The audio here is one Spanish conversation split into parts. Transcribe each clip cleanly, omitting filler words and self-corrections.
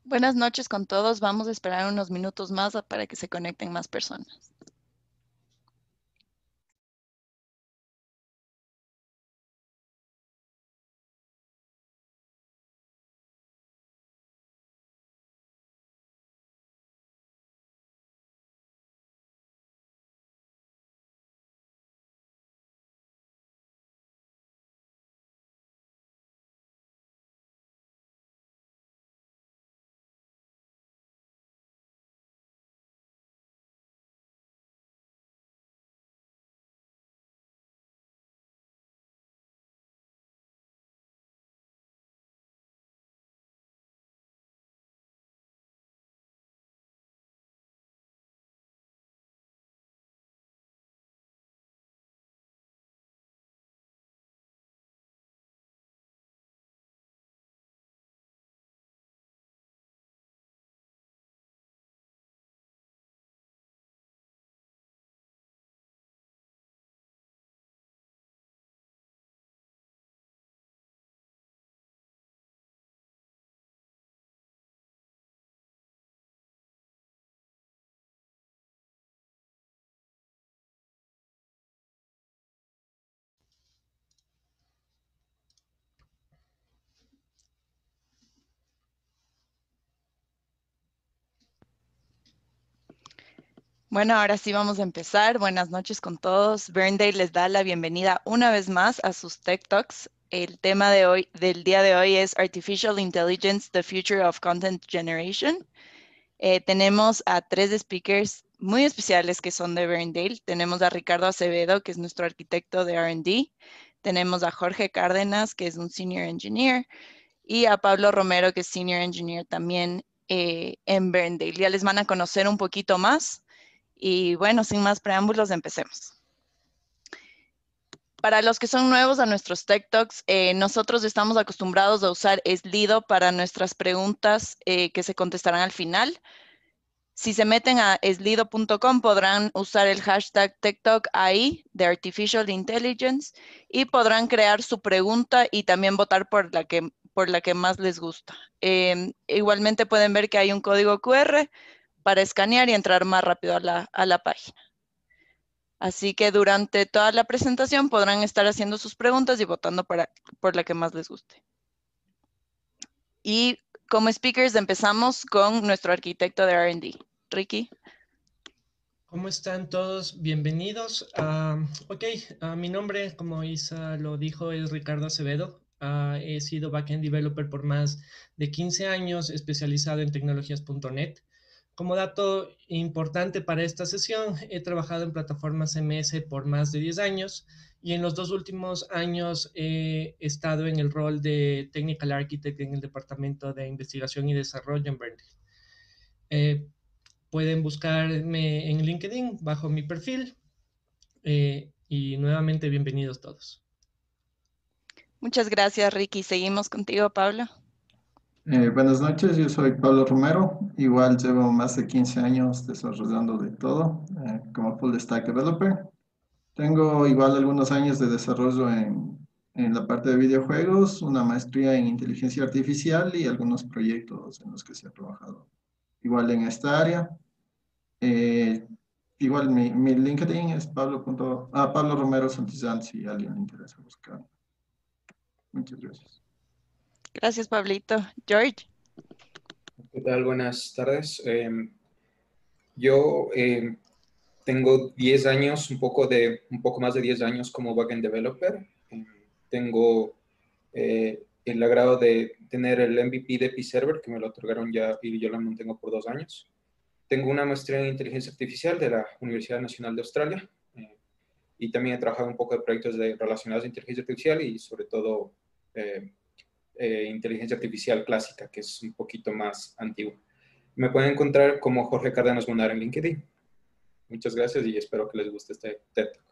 Buenas noches con todos. Vamos a esperar unos minutos más para que se conecten más personas. Bueno, ahora sí vamos a empezar. Buenas noches con todos. Burndale les da la bienvenida una vez más a sus Tech Talks. El tema de hoy, del día de hoy es Artificial Intelligence, the Future of Content Generation. Tenemos a tres speakers muy especiales que son de Burndale. Tenemos a Ricardo Acevedo, que es nuestro arquitecto de R&D. Tenemos a Jorge Cárdenas, que es un Senior Engineer. Y a Pablo Romero, que es Senior Engineer también en Burndale. Ya les van a conocer un poquito más. Y bueno, sin más preámbulos, empecemos. Para los que son nuevos a nuestros Tech Talks, nosotros estamos acostumbrados a usar Slido para nuestras preguntas que se contestarán al final. Si se meten a slido.com podrán usar el hashtag TechTalkAI de Artificial Intelligence y podrán crear su pregunta y también votar por la que más les gusta. Igualmente pueden ver que hay un código QR para escanear y entrar más rápido a la página. Así que durante toda la presentación podrán estar haciendo sus preguntas y votando por la que más les guste. Y como speakers empezamos con nuestro arquitecto de R&D, Ricky. ¿Cómo están todos? Bienvenidos. Mi nombre, como Isa lo dijo, es Ricardo Acevedo. He sido backend developer por más de 15 años, especializado en tecnologías.net. Como dato importante para esta sesión, he trabajado en plataformas MS por más de 10 años y en los 2 últimos años he estado en el rol de Technical Architect en el Departamento de Investigación y Desarrollo en Berkeley. Pueden buscarme en LinkedIn bajo mi perfil y nuevamente bienvenidos todos. Muchas gracias, Ricky. Seguimos contigo, Pablo. Buenas noches, yo soy Pablo Romero. Igual llevo más de 15 años desarrollando de todo como full stack developer. Tengo igual algunos años de desarrollo en la parte de videojuegos, una maestría en inteligencia artificial y algunos proyectos en los que se ha trabajado. Igual en esta área. Eh, Igual mi LinkedIn es Pablo Romero Santillán, si a alguien le interesa buscar. Muchas gracias. Gracias, Pablito. George. ¿Qué tal? Buenas tardes. Yo tengo 10 años, un poco más de 10 años como backend developer. Tengo el agrado de tener el MVP de P-Server, que me lo otorgaron ya y yo lo mantengo por 2 años. Tengo una maestría en inteligencia artificial de la Universidad Nacional de Australia y también he trabajado un poco de proyectos relacionados a inteligencia artificial y sobre todo inteligencia artificial clásica, que es un poquito más antigua. Me pueden encontrar como Jorge Cárdenas Munar en LinkedIn. Muchas gracias y espero que les guste este TED Talk.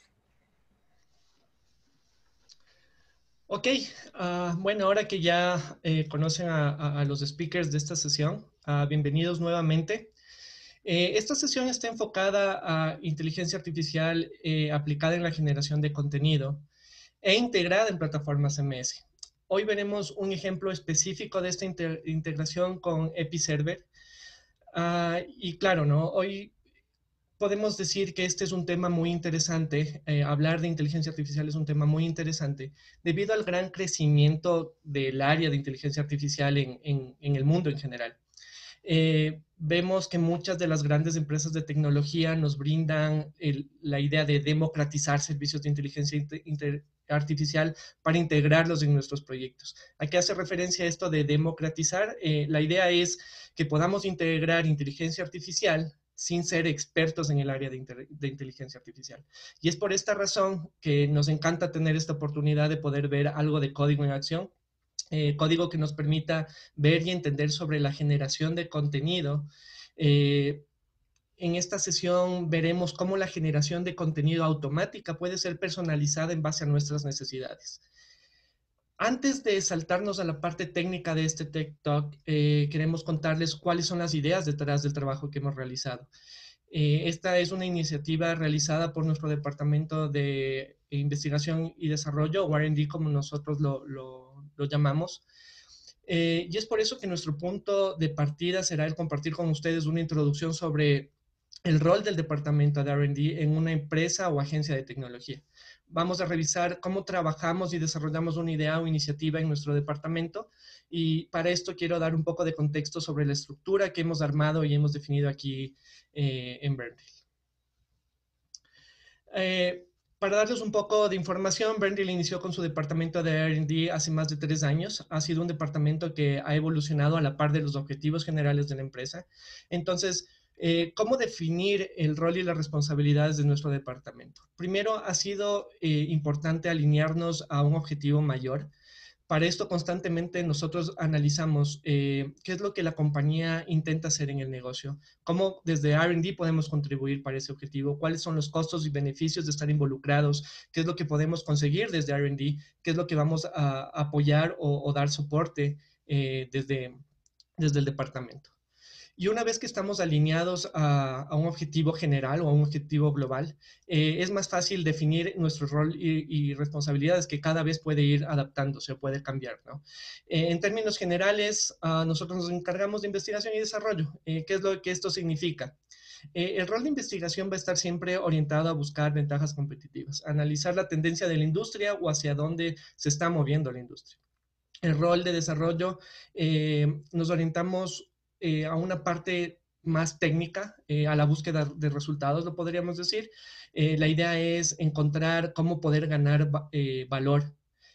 Ok, bueno, ahora que ya conocen a los speakers de esta sesión, bienvenidos nuevamente. Esta sesión está enfocada a inteligencia artificial aplicada en la generación de contenido e integrada en plataformas MS. Hoy veremos un ejemplo específico de esta integración con Episerver. Y claro, ¿no? Hoy podemos decir que este es un tema muy interesante. Hablar de inteligencia artificial es un tema muy interesante debido al gran crecimiento del área de inteligencia artificial en el mundo en general. Vemos que muchas de las grandes empresas de tecnología nos brindan la idea de democratizar servicios de inteligencia artificial para integrarlos en nuestros proyectos. ¿A qué hace referencia esto de democratizar? La idea es que podamos integrar inteligencia artificial sin ser expertos en el área de inteligencia artificial. Y es por esta razón que nos encanta tener esta oportunidad de poder ver algo de código en acción, código que nos permita ver y entender sobre la generación de contenido. En esta sesión veremos cómo la generación de contenido automática puede ser personalizada en base a nuestras necesidades. Antes de saltarnos a la parte técnica de este Tech Talk, queremos contarles cuáles son las ideas detrás del trabajo que hemos realizado. Esta es una iniciativa realizada por nuestro Departamento de Investigación y Desarrollo, o R&D como nosotros lo llamamos. Y es por eso que nuestro punto de partida será el compartir con ustedes una introducción sobre el rol del Departamento de R&D en una empresa o agencia de tecnología. Vamos a revisar cómo trabajamos y desarrollamos una idea o iniciativa en nuestro departamento, y para esto quiero dar un poco de contexto sobre la estructura que hemos armado y hemos definido aquí en Verndale. Para darles un poco de información, Verndale inició con su departamento de R&D hace más de 3 años. Ha sido un departamento que ha evolucionado a la par de los objetivos generales de la empresa. Entonces, ¿cómo definir el rol y las responsabilidades de nuestro departamento? Primero, ha sido importante alinearnos a un objetivo mayor. Para esto constantemente nosotros analizamos qué es lo que la compañía intenta hacer en el negocio, cómo desde R&D podemos contribuir para ese objetivo, cuáles son los costos y beneficios de estar involucrados, qué es lo que podemos conseguir desde R&D, qué es lo que vamos a apoyar o dar soporte desde el departamento. Y una vez que estamos alineados a un objetivo general o a un objetivo global, es más fácil definir nuestro rol y responsabilidades, que cada vez puede ir adaptándose o puede cambiar, ¿no? En términos generales, nosotros nos encargamos de investigación y desarrollo. ¿Qué es lo que esto significa? El rol de investigación va a estar siempre orientado a buscar ventajas competitivas, analizar la tendencia de la industria o hacia dónde se está moviendo la industria. El rol de desarrollo, nos orientamos a una parte más técnica, a la búsqueda de resultados, lo podríamos decir. La idea es encontrar cómo poder ganar valor,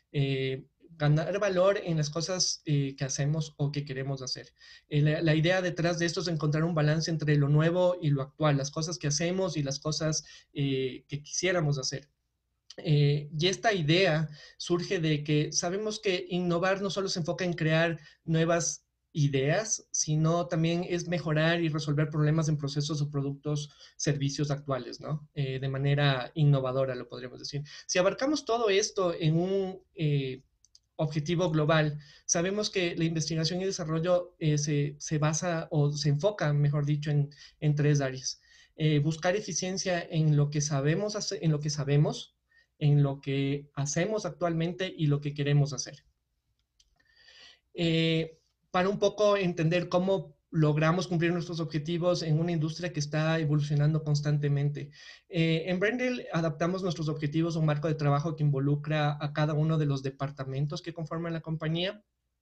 ganar valor en las cosas que hacemos o que queremos hacer. La idea detrás de esto es encontrar un balance entre lo nuevo y lo actual, las cosas que hacemos y las cosas que quisiéramos hacer. Y esta idea surge de que sabemos que innovar no solo se enfoca en crear nuevas ideas, sino también es mejorar y resolver problemas en procesos o productos, servicios actuales, ¿no? De manera innovadora, lo podríamos decir. Si abarcamos todo esto en un objetivo global, sabemos que la investigación y desarrollo se basa o se enfoca, mejor dicho, en 3 áreas. Buscar eficiencia en lo que sabemos hacer, en lo que hacemos actualmente y lo que queremos hacer. Para un poco entender cómo logramos cumplir nuestros objetivos en una industria que está evolucionando constantemente. En Verndale adaptamos nuestros objetivos a un marco de trabajo que involucra a cada uno de los departamentos que conforman la compañía.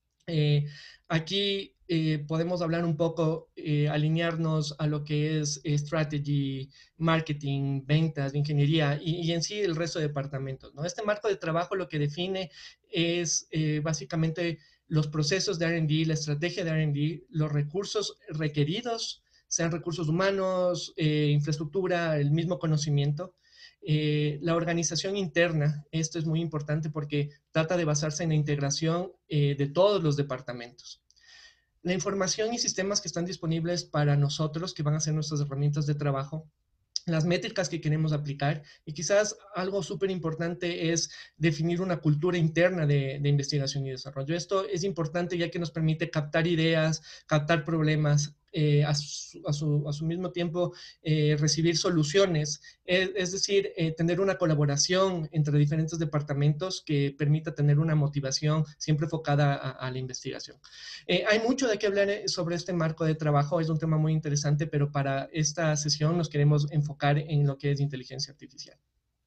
Aquí podemos hablar un poco, alinearnos a lo que es strategy, marketing, ventas, ingeniería y en sí el resto de departamentos, ¿no? Este marco de trabajo lo que define es básicamente los procesos de R&D, la estrategia de R&D, los recursos requeridos, sean recursos humanos, infraestructura, el mismo conocimiento. La organización interna, esto es muy importante porque trata de basarse en la integración de todos los departamentos. La información y sistemas que están disponibles para nosotros, que van a ser nuestras herramientas de trabajo, las métricas que queremos aplicar, y quizás algo súper importante es definir una cultura interna de investigación y desarrollo. Esto es importante ya que nos permite captar ideas, captar problemas, a su mismo tiempo recibir soluciones, es decir, tener una colaboración entre diferentes departamentos que permita tener una motivación siempre enfocada a la investigación. Hay mucho de qué hablar sobre este marco de trabajo, es un tema muy interesante, pero para esta sesión nos queremos enfocar en lo que es inteligencia artificial.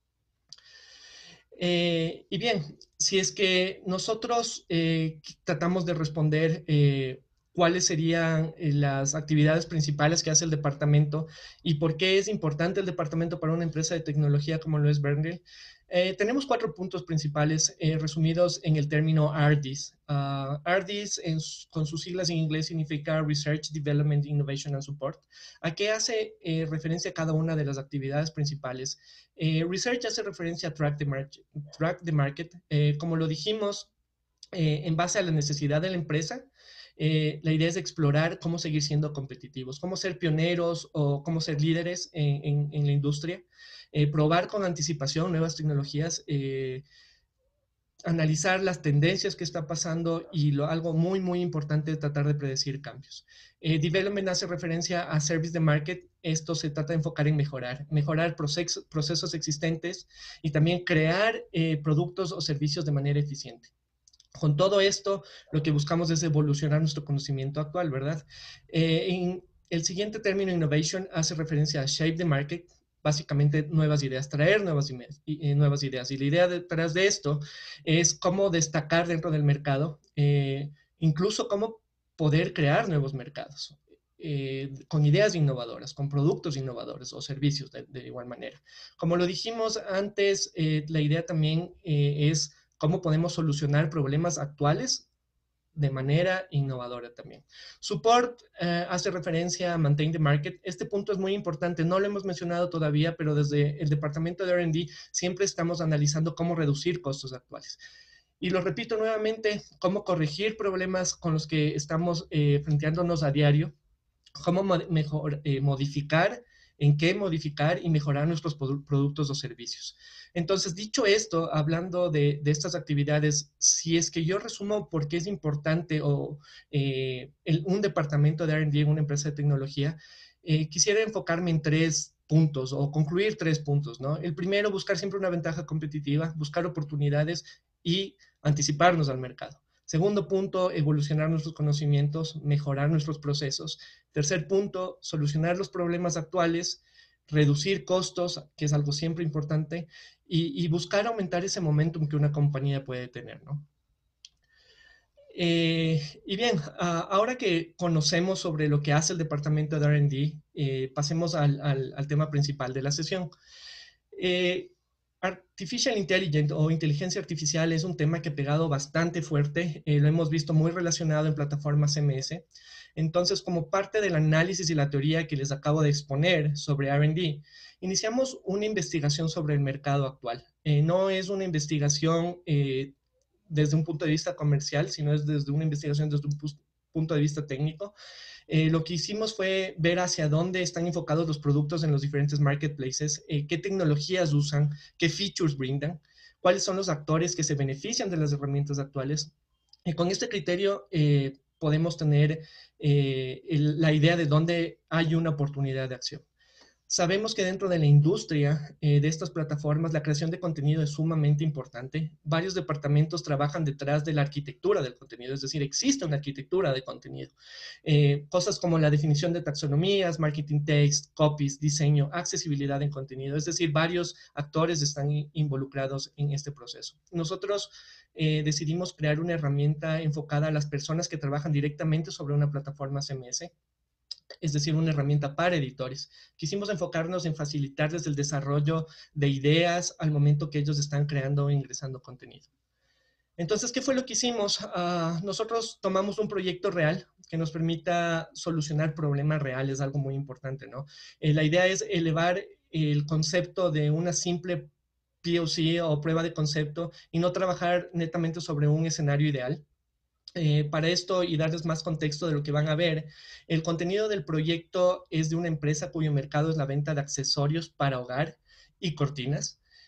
Y bien, si es que nosotros tratamos de responder cuáles serían las actividades principales que hace el departamento y por qué es importante el departamento para una empresa de tecnología como lo es Berndale, tenemos 4 puntos principales resumidos en el término RDIS. RDIS, con sus siglas en inglés, significa Research, Development, Innovation and Support. ¿A qué hace referencia cada una de las actividades principales? Research hace referencia a Track the Market. Como lo dijimos, en base a la necesidad de la empresa, la idea es explorar cómo seguir siendo competitivos, cómo ser pioneros o cómo ser líderes en la industria, probar con anticipación nuevas tecnologías, analizar las tendencias que está pasando y algo muy, muy importante es tratar de predecir cambios. Development hace referencia a Service the Market. Esto se trata de enfocar en mejorar procesos existentes y también crear productos o servicios de manera eficiente. Con todo esto, lo que buscamos es evolucionar nuestro conocimiento actual, ¿verdad? En el siguiente término, Innovation, hace referencia a Shape the Market, básicamente nuevas ideas, traer nuevas ideas. Y la idea detrás de esto es cómo destacar dentro del mercado, incluso cómo poder crear nuevos mercados. Con ideas innovadoras, con productos innovadores o servicios de igual manera. Como lo dijimos antes, la idea también es cómo podemos solucionar problemas actuales de manera innovadora también. Support hace referencia a Maintain the Market. Este punto es muy importante, no lo hemos mencionado todavía, pero desde el departamento de R&D siempre estamos analizando cómo reducir costos actuales. Y lo repito nuevamente, cómo corregir problemas con los que estamos frenteándonos a diario, cómo modificar, en qué modificar y mejorar nuestros productos o servicios. Entonces, dicho esto, hablando de estas actividades, si es que yo resumo por qué es importante un departamento de R&D en una empresa de tecnología, quisiera enfocarme en 3 puntos o concluir 3 puntos, ¿no? El primero, buscar siempre una ventaja competitiva, buscar oportunidades y anticiparnos al mercado. Segundo punto, evolucionar nuestros conocimientos, mejorar nuestros procesos. Tercer punto, solucionar los problemas actuales, reducir costos, que es algo siempre importante, y buscar aumentar ese momentum que una compañía puede tener, ¿no? Y bien, ahora que conocemos sobre lo que hace el departamento de R&D, pasemos al tema principal de la sesión. Artificial Intelligence o inteligencia artificial es un tema que ha pegado bastante fuerte, lo hemos visto muy relacionado en plataformas CMS. Entonces, como parte del análisis y la teoría que les acabo de exponer sobre R&D, iniciamos una investigación sobre el mercado actual. No es una investigación desde un punto de vista comercial, sino es desde una investigación desde un punto de vista técnico. Lo que hicimos fue ver hacia dónde están enfocados los productos en los diferentes marketplaces, qué tecnologías usan, qué features brindan, cuáles son los actores que se benefician de las herramientas actuales. Y con este criterio podemos tener la idea de dónde hay una oportunidad de acción. Sabemos que dentro de la industria de estas plataformas la creación de contenido es sumamente importante. Varios departamentos trabajan detrás de la arquitectura del contenido, es decir, existe una arquitectura de contenido. Cosas como la definición de taxonomías, marketing text, copies, diseño, accesibilidad en contenido, es decir, varios actores están involucrados en este proceso. Nosotros decidimos crear una herramienta enfocada a las personas que trabajan directamente sobre una plataforma CMS, es decir, una herramienta para editores. Quisimos enfocarnos en facilitarles el desarrollo de ideas al momento que ellos están creando o ingresando contenido. Entonces, ¿qué fue lo que hicimos? Nosotros tomamos un proyecto real que nos permita solucionar problemas reales, algo muy importante, ¿no? La idea es elevar el concepto de una simple POC o prueba de concepto y no trabajar netamente sobre un escenario ideal. Para esto y darles más contexto de lo que van a ver, el contenido del proyecto es de una empresa cuyo mercado es la venta de accesorios para hogar y cortinas.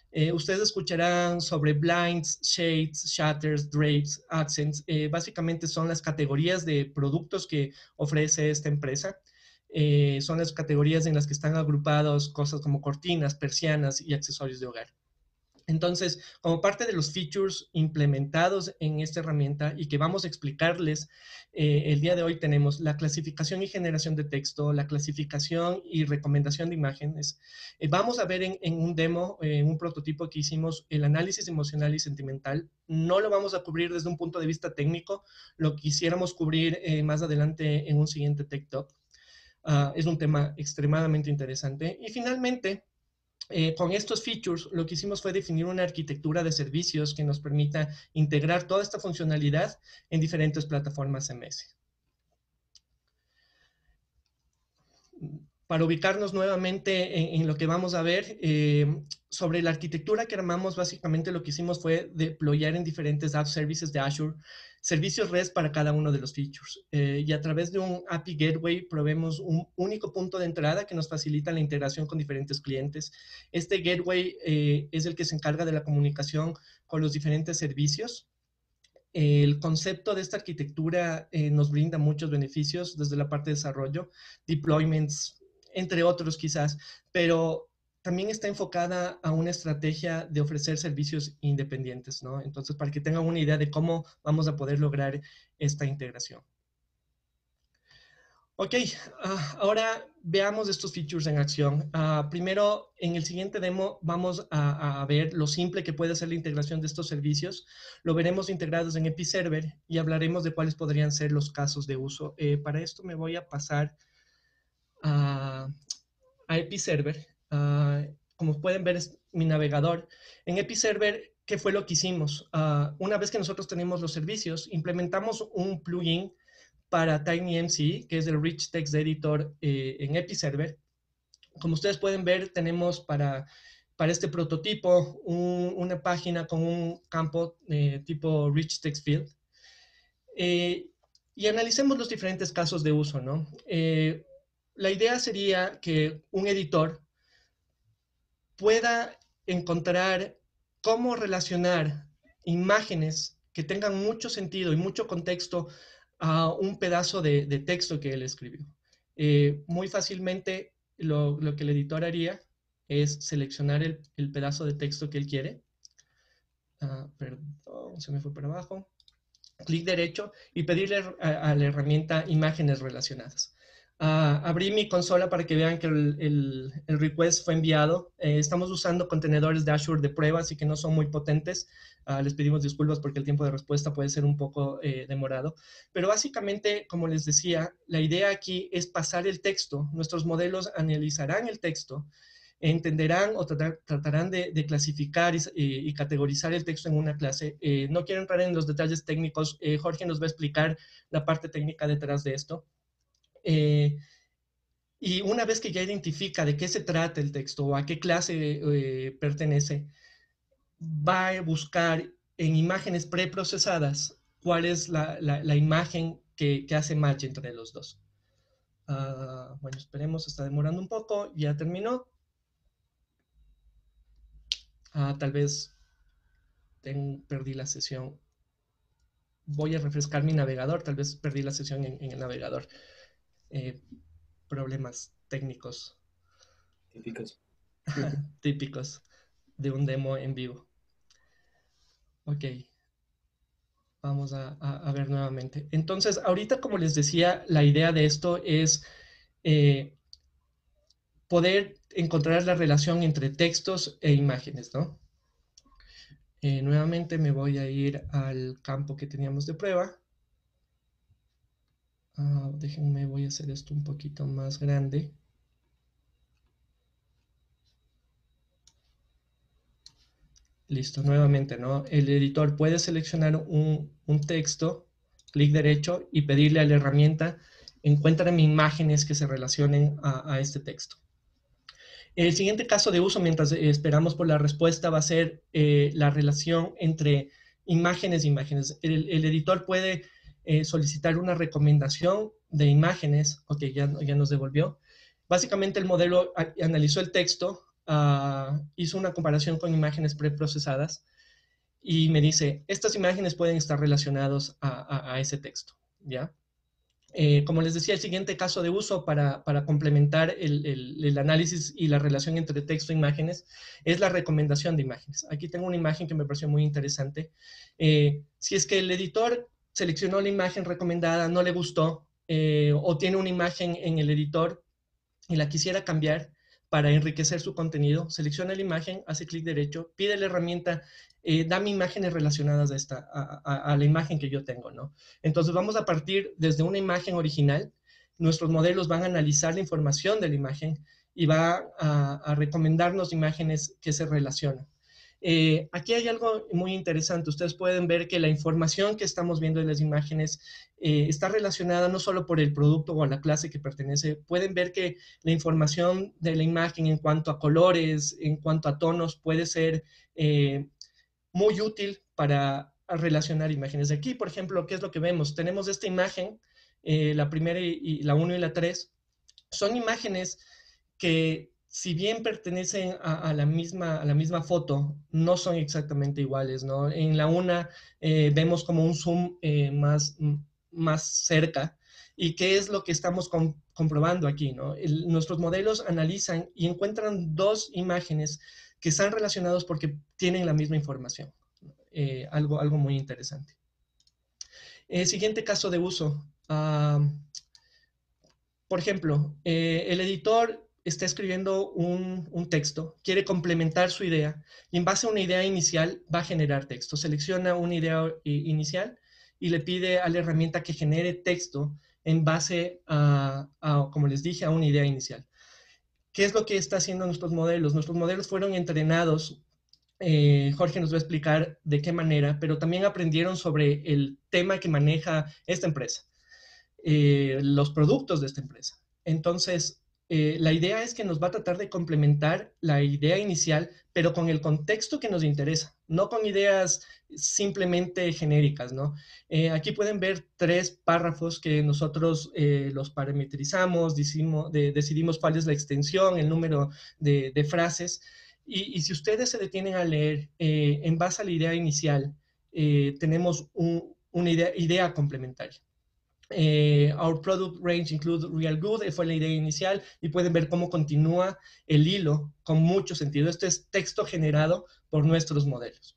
Ustedes escucharán sobre blinds, shades, shutters, drapes, accents. Básicamente son las categorías de productos que ofrece esta empresa. Son las categorías en las que están agrupados cosas como cortinas, persianas y accesorios de hogar. Entonces, como parte de los features implementados en esta herramienta y que vamos a explicarles, el día de hoy tenemos la clasificación y generación de texto, la clasificación y recomendación de imágenes. Vamos a ver en un demo, en un prototipo que hicimos, el análisis emocional y sentimental. No lo vamos a cubrir desde un punto de vista técnico, lo quisiéramos cubrir más adelante en un siguiente Tech Talk. Es un tema extremadamente interesante. Y finalmente, con estos features, lo que hicimos fue definir una arquitectura de servicios que nos permita integrar toda esta funcionalidad en diferentes plataformas MS. Para ubicarnos nuevamente en lo que vamos a ver, sobre la arquitectura que armamos, básicamente lo que hicimos fue deployar en diferentes app services de Azure servicios REST para cada uno de los features. Y a través de un API Gateway proveemos un único punto de entrada que nos facilita la integración con diferentes clientes. Este Gateway es el que se encarga de la comunicación con los diferentes servicios. El concepto de esta arquitectura nos brinda muchos beneficios desde la parte de desarrollo, deployments, entre otros quizás, pero también está enfocada a una estrategia de ofrecer servicios independientes, ¿no? Entonces, para que tengan una idea de cómo vamos a poder lograr esta integración. Ok, ahora veamos estos features en acción. Primero, en el siguiente demo vamos a ver lo simple que puede ser la integración de estos servicios. Lo veremos integrados en Episerver y hablaremos de cuáles podrían ser los casos de uso. Para esto me voy a pasar a Episerver. Como pueden ver, es mi navegador. En Episerver, ¿qué fue lo que hicimos? Una vez que nosotros tenemos los servicios, implementamos un plugin para TinyMCE, que es el Rich Text Editor en Episerver. Como ustedes pueden ver, tenemos para este prototipo una página con un campo tipo Rich Text Field. Y analicemos los diferentes casos de uso, ¿no? La idea sería que un editor pueda encontrar cómo relacionar imágenes que tengan mucho sentido y mucho contexto a un pedazo de texto que él escribió. Muy fácilmente lo que el editor haría es seleccionar el pedazo de texto que él quiere. Perdón, se me fue para abajo. Clic derecho y pedirle a la herramienta imágenes relacionadas. Abrí mi consola para que vean que el request fue enviado. Estamos usando contenedores de Azure de prueba, así que no son muy potentes. Les pedimos disculpas porque el tiempo de respuesta puede ser un poco demorado. Pero básicamente, como les decía, la idea aquí es pasar el texto. Nuestros modelos analizarán el texto, entenderán o tratarán de clasificar y categorizar el texto en una clase. No quiero entrar en los detalles técnicos. Jorge nos va a explicar la parte técnica detrás de esto. Y una vez que ya identifica de qué se trata el texto o a qué clase pertenece, va a buscar en imágenes preprocesadas cuál es la imagen que hace match entre los dos. Bueno, esperemos, está demorando un poco, ya terminó. Tal vez perdí la sesión. Voy a refrescar mi navegador, tal vez perdí la sesión en el navegador. Problemas técnicos. Típicos de un demo en vivo. Ok. Vamos a ver nuevamente. Entonces, ahorita, como les decía, la idea de esto es poder encontrar la relación entre textos e imágenes, ¿no? Nuevamente me voy a ir al campo que teníamos de prueba. Déjenme, voy a hacer esto un poquito más grande. Listo, nuevamente, ¿no? El editor puede seleccionar un texto, clic derecho, y pedirle a la herramienta, encuéntrame imágenes que se relacionen a este texto. El siguiente caso de uso, mientras esperamos por la respuesta, va a ser la relación entre imágenes e imágenes. El editor puede solicitar una recomendación de imágenes. Ok, ya nos devolvió. Básicamente el modelo analizó el texto, hizo una comparación con imágenes preprocesadas y me dice, estas imágenes pueden estar relacionadas a ese texto, ¿ya? Como les decía, el siguiente caso de uso para complementar el análisis y la relación entre texto e imágenes es la recomendación de imágenes. Aquí tengo una imagen que me pareció muy interesante. Si es que el editor seleccionó la imagen recomendada, no le gustó, o tiene una imagen en el editor y la quisiera cambiar para enriquecer su contenido, selecciona la imagen, hace clic derecho, pide la herramienta, dame imágenes relacionadas a la imagen que yo tengo, ¿no? Entonces vamos a partir desde una imagen original, nuestros modelos van a analizar la información de la imagen y va a recomendarnos imágenes que se relacionan. Aquí hay algo muy interesante. Ustedes pueden ver que la información que estamos viendo en las imágenes está relacionada no solo por el producto o a la clase que pertenece. Pueden ver que la información de la imagen en cuanto a colores, en cuanto a tonos, puede ser muy útil para relacionar imágenes. Aquí, por ejemplo, ¿qué es lo que vemos? Tenemos esta imagen, la primera y la 1 y la 3. Son imágenes que, si bien pertenecen a la misma foto, no son exactamente iguales, ¿no? En la una vemos como un zoom más cerca. ¿Y qué es lo que estamos comprobando aquí, ¿no? Nuestros modelos analizan y encuentran dos imágenes que están relacionados porque tienen la misma información. Algo muy interesante. Siguiente caso de uso. Por ejemplo, el editor está escribiendo un texto, quiere complementar su idea y en base a una idea inicial va a generar texto. Selecciona una idea inicial y le pide a la herramienta que genere texto en base como les dije, a una idea inicial. ¿Qué es lo que está haciendo nuestros modelos? Nuestros modelos fueron entrenados, Jorge nos va a explicar de qué manera, pero también aprendieron sobre el tema que maneja esta empresa. Los productos de esta empresa. Entonces, la idea es que nos va a tratar de complementar la idea inicial, pero con el contexto que nos interesa, no con ideas simplemente genéricas, ¿no? Aquí pueden ver 3 párrafos que nosotros los parametrizamos, decidimos cuál es la extensión, el número de frases, y si ustedes se detienen a leer en base a la idea inicial, tenemos una idea complementaria. Our product range includes real good, fue la idea inicial, y pueden ver cómo continúa el hilo con mucho sentido. Esto es texto generado por nuestros modelos.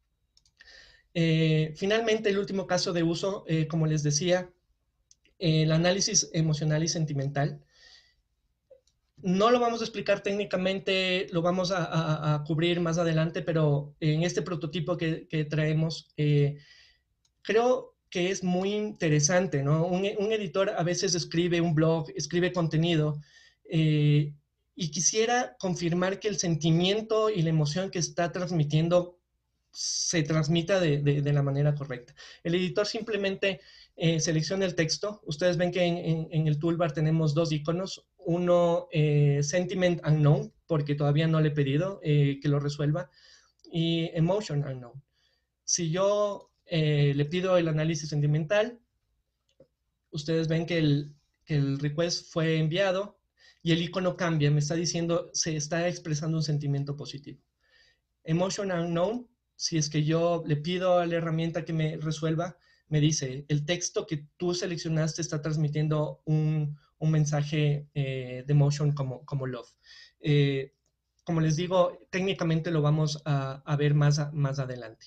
Finalmente, el último caso de uso, como les decía, el análisis emocional y sentimental. No lo vamos a explicar técnicamente, lo vamos a cubrir más adelante, pero en este prototipo que traemos, creo que es muy interesante, ¿no? Un editor a veces escribe un blog, escribe contenido, y quisiera confirmar que el sentimiento y la emoción que está transmitiendo se transmita de la manera correcta. El editor simplemente selecciona el texto. Ustedes ven que en el toolbar tenemos 2 iconos. Uno, Sentiment Unknown, porque todavía no le he pedido que lo resuelva, y Emotion Unknown. Si yo le pido el análisis sentimental, ustedes ven que el request fue enviado y el icono cambia, me está diciendo, se está expresando un sentimiento positivo. Emotion Unknown, si es que yo le pido a la herramienta que me resuelva, me dice, el texto que tú seleccionaste está transmitiendo un mensaje de emotion como love. Como les digo, técnicamente lo vamos a ver más adelante.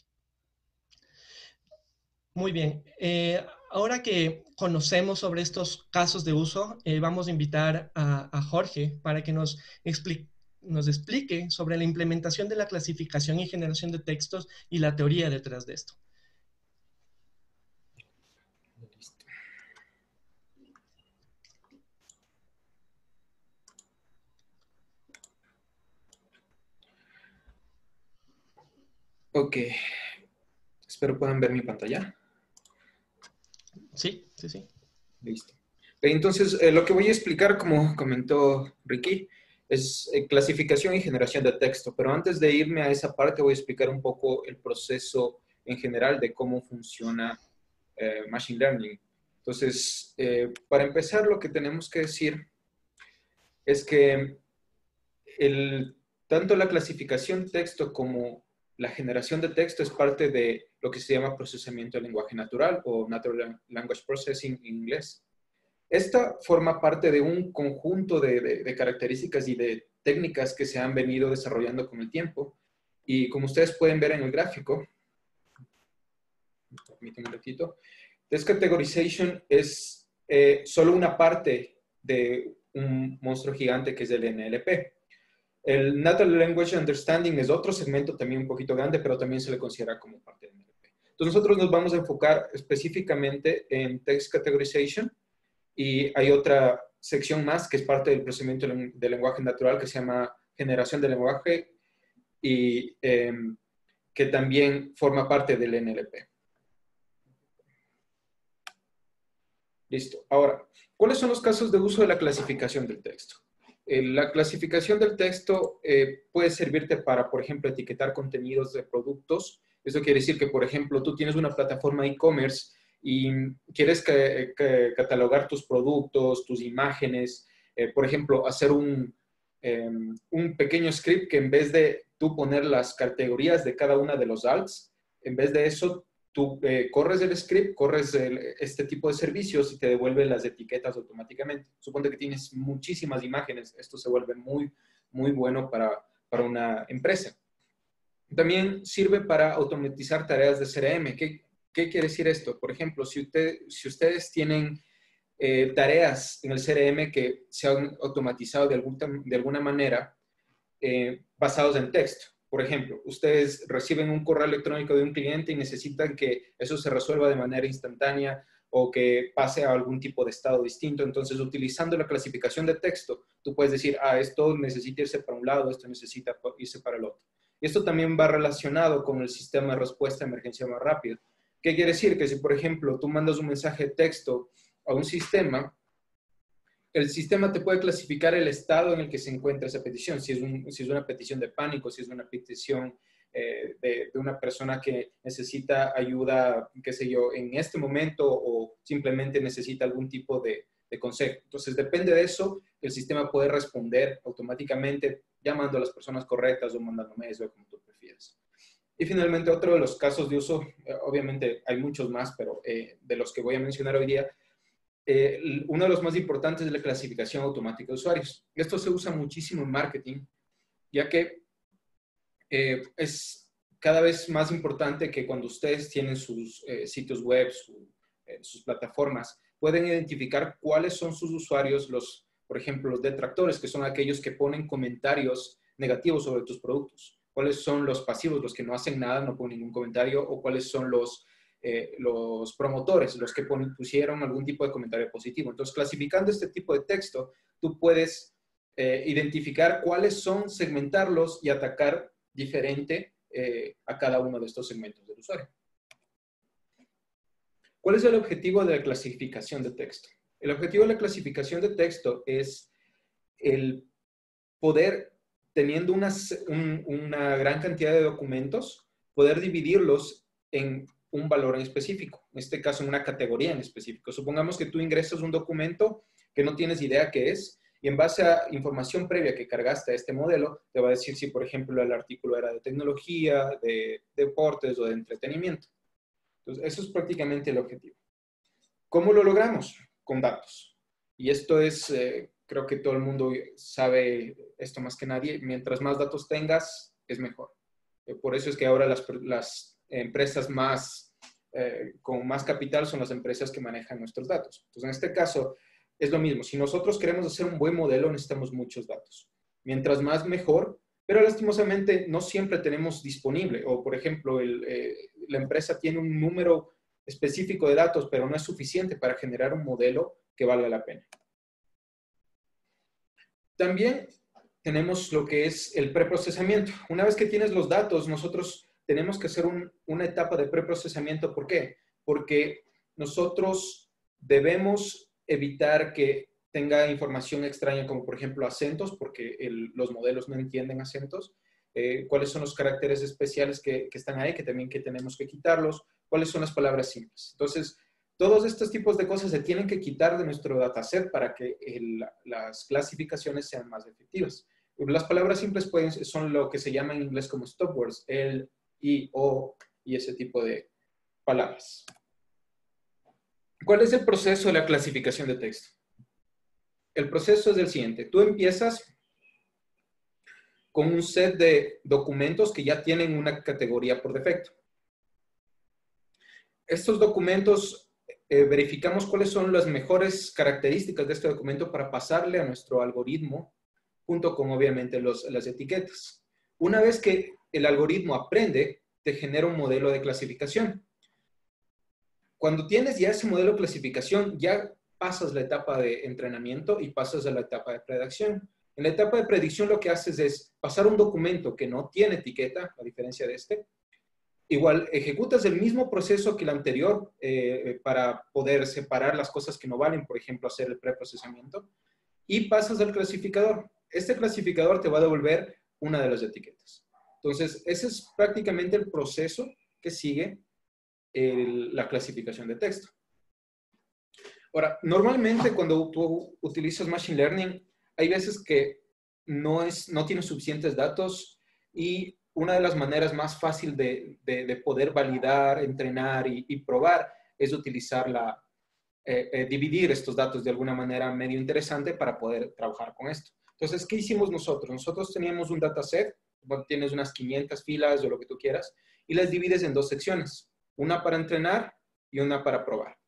Muy bien. Ahora que conocemos sobre estos casos de uso, vamos a invitar a Jorge para que nos explique sobre la implementación de la clasificación y generación de textos y la teoría detrás de esto. Listo. Ok. Espero puedan ver mi pantalla. Sí, sí, sí. Listo. Entonces, lo que voy a explicar, como comentó Ricky, es clasificación y generación de texto. Pero antes de irme a esa parte, voy a explicar un poco el proceso en general de cómo funciona Machine Learning. Entonces, para empezar, lo que tenemos que decir es que tanto la clasificación de texto como la generación de texto es parte de lo que se llama procesamiento de lenguaje natural o Natural Language Processing en inglés. Esta forma parte de un conjunto de características y de técnicas que se han venido desarrollando con el tiempo. Y como ustedes pueden ver en el gráfico, permítanme un ratito, Text Categorization es solo una parte de un monstruo gigante que es el NLP. El Natural Language Understanding es otro segmento también un poquito grande, pero también se le considera como parte del NLP. Entonces nosotros nos vamos a enfocar específicamente en Text Categorization y hay otra sección más que es parte del procesamiento del lenguaje natural que se llama generación del lenguaje y que también forma parte del NLP. Listo. Ahora, ¿cuáles son los casos de uso de la clasificación del texto? La clasificación del texto puede servirte para, por ejemplo, etiquetar contenidos de productos. Eso quiere decir que, por ejemplo, tú tienes una plataforma e-commerce y quieres catalogar tus productos, tus imágenes, por ejemplo, hacer un pequeño script que en vez de tú poner las categorías de cada una de los alts, en vez de eso, tú corres el script, corres este tipo de servicios y te devuelve las etiquetas automáticamente. Suponte que tienes muchísimas imágenes. Esto se vuelve muy, muy bueno para una empresa. También sirve para automatizar tareas de CRM. ¿Qué quiere decir esto? Por ejemplo, si ustedes tienen tareas en el CRM que se han automatizado de alguna manera basados en texto. Por ejemplo, ustedes reciben un correo electrónico de un cliente y necesitan que eso se resuelva de manera instantánea o que pase a algún tipo de estado distinto. Entonces, utilizando la clasificación de texto, tú puedes decir, esto necesita irse para un lado, esto necesita irse para el otro. Y esto también va relacionado con el sistema de respuesta a emergencia más rápido. ¿Qué quiere decir? Que si, por ejemplo, tú mandas un mensaje de texto a un sistema, el sistema te puede clasificar el estado en el que se encuentra esa petición, si es una petición de pánico, si es una petición de una persona que necesita ayuda, qué sé yo, en este momento o simplemente necesita algún tipo de consejo. Entonces, depende de eso, el sistema puede responder automáticamente llamando a las personas correctas o mandando mails o como tú prefieras. Y finalmente, otro de los casos de uso, obviamente hay muchos más, pero de los que voy a mencionar hoy día, uno de los más importantes es la clasificación automática de usuarios. Esto se usa muchísimo en marketing, ya que es cada vez más importante que cuando ustedes tienen sus sitios web, sus plataformas, pueden identificar cuáles son sus usuarios, por ejemplo, los detractores, que son aquellos que ponen comentarios negativos sobre tus productos. Cuáles son los pasivos, los que no hacen nada, no ponen ningún comentario, o cuáles son los promotores, los que pusieron algún tipo de comentario positivo. Entonces, clasificando este tipo de texto, tú puedes identificar cuáles son, segmentarlos y atacar diferente a cada uno de estos segmentos del usuario. ¿Cuál es el objetivo de la clasificación de texto? El objetivo de la clasificación de texto es el poder, teniendo una gran cantidad de documentos, poder dividirlos en un valor en específico, en este caso en una categoría en específico. Supongamos que tú ingresas un documento que no tienes idea qué es y en base a información previa que cargaste a este modelo, te va a decir si, por ejemplo, el artículo era de tecnología, de deportes o de entretenimiento. Entonces, eso es prácticamente el objetivo. ¿Cómo lo logramos? Con datos. Y esto es, creo que todo el mundo sabe esto más que nadie, mientras más datos tengas, es mejor. Por eso es que ahora las empresas con más capital son las empresas que manejan nuestros datos. Entonces, en este caso, es lo mismo. Si nosotros queremos hacer un buen modelo, necesitamos muchos datos. Mientras más, mejor, pero lastimosamente no siempre tenemos disponible. O, por ejemplo, la empresa tiene un número específico de datos, pero no es suficiente para generar un modelo que valga la pena. También tenemos lo que es el preprocesamiento. Una vez que tienes los datos, nosotros tenemos que hacer una etapa de preprocesamiento. ¿Por qué? Porque nosotros debemos evitar que tenga información extraña, como por ejemplo acentos, porque los modelos no entienden acentos. Cuáles son los caracteres especiales que están ahí, que también tenemos que quitarlos. Cuáles son las palabras simples. Entonces, todos estos tipos de cosas se tienen que quitar de nuestro dataset para que las clasificaciones sean más efectivas. Las palabras simples son lo que se llama en inglés como stop words, el, y, o, y ese tipo de palabras. ¿Cuál es el proceso de la clasificación de texto? El proceso es el siguiente. Tú empiezas con un set de documentos que ya tienen una categoría por defecto. Estos documentos verificamos cuáles son las mejores características de este documento para pasarle a nuestro algoritmo, junto con obviamente las etiquetas. Una vez que el algoritmo aprende, te genera un modelo de clasificación. Cuando tienes ya ese modelo de clasificación, ya pasas la etapa de entrenamiento y pasas a la etapa de predicción. En la etapa de predicción lo que haces es pasar un documento que no tiene etiqueta, a diferencia de este. Igual, ejecutas el mismo proceso que el anterior para poder separar las cosas que no valen, por ejemplo, hacer el preprocesamiento, y pasas al clasificador. Este clasificador te va a devolver una de las etiquetas. Entonces, ese es prácticamente el proceso que sigue la clasificación de texto. Ahora, normalmente cuando tú utilizas Machine Learning, hay veces que no tienes suficientes datos y una de las maneras más fáciles de poder validar, entrenar y probar es utilizar dividir estos datos de alguna manera medio interesante para poder trabajar con esto. Entonces, ¿qué hicimos nosotros? Nosotros teníamos un dataset, tienes unas 500 filas o lo que tú quieras, y las divides en dos secciones, una para entrenar y una para probar.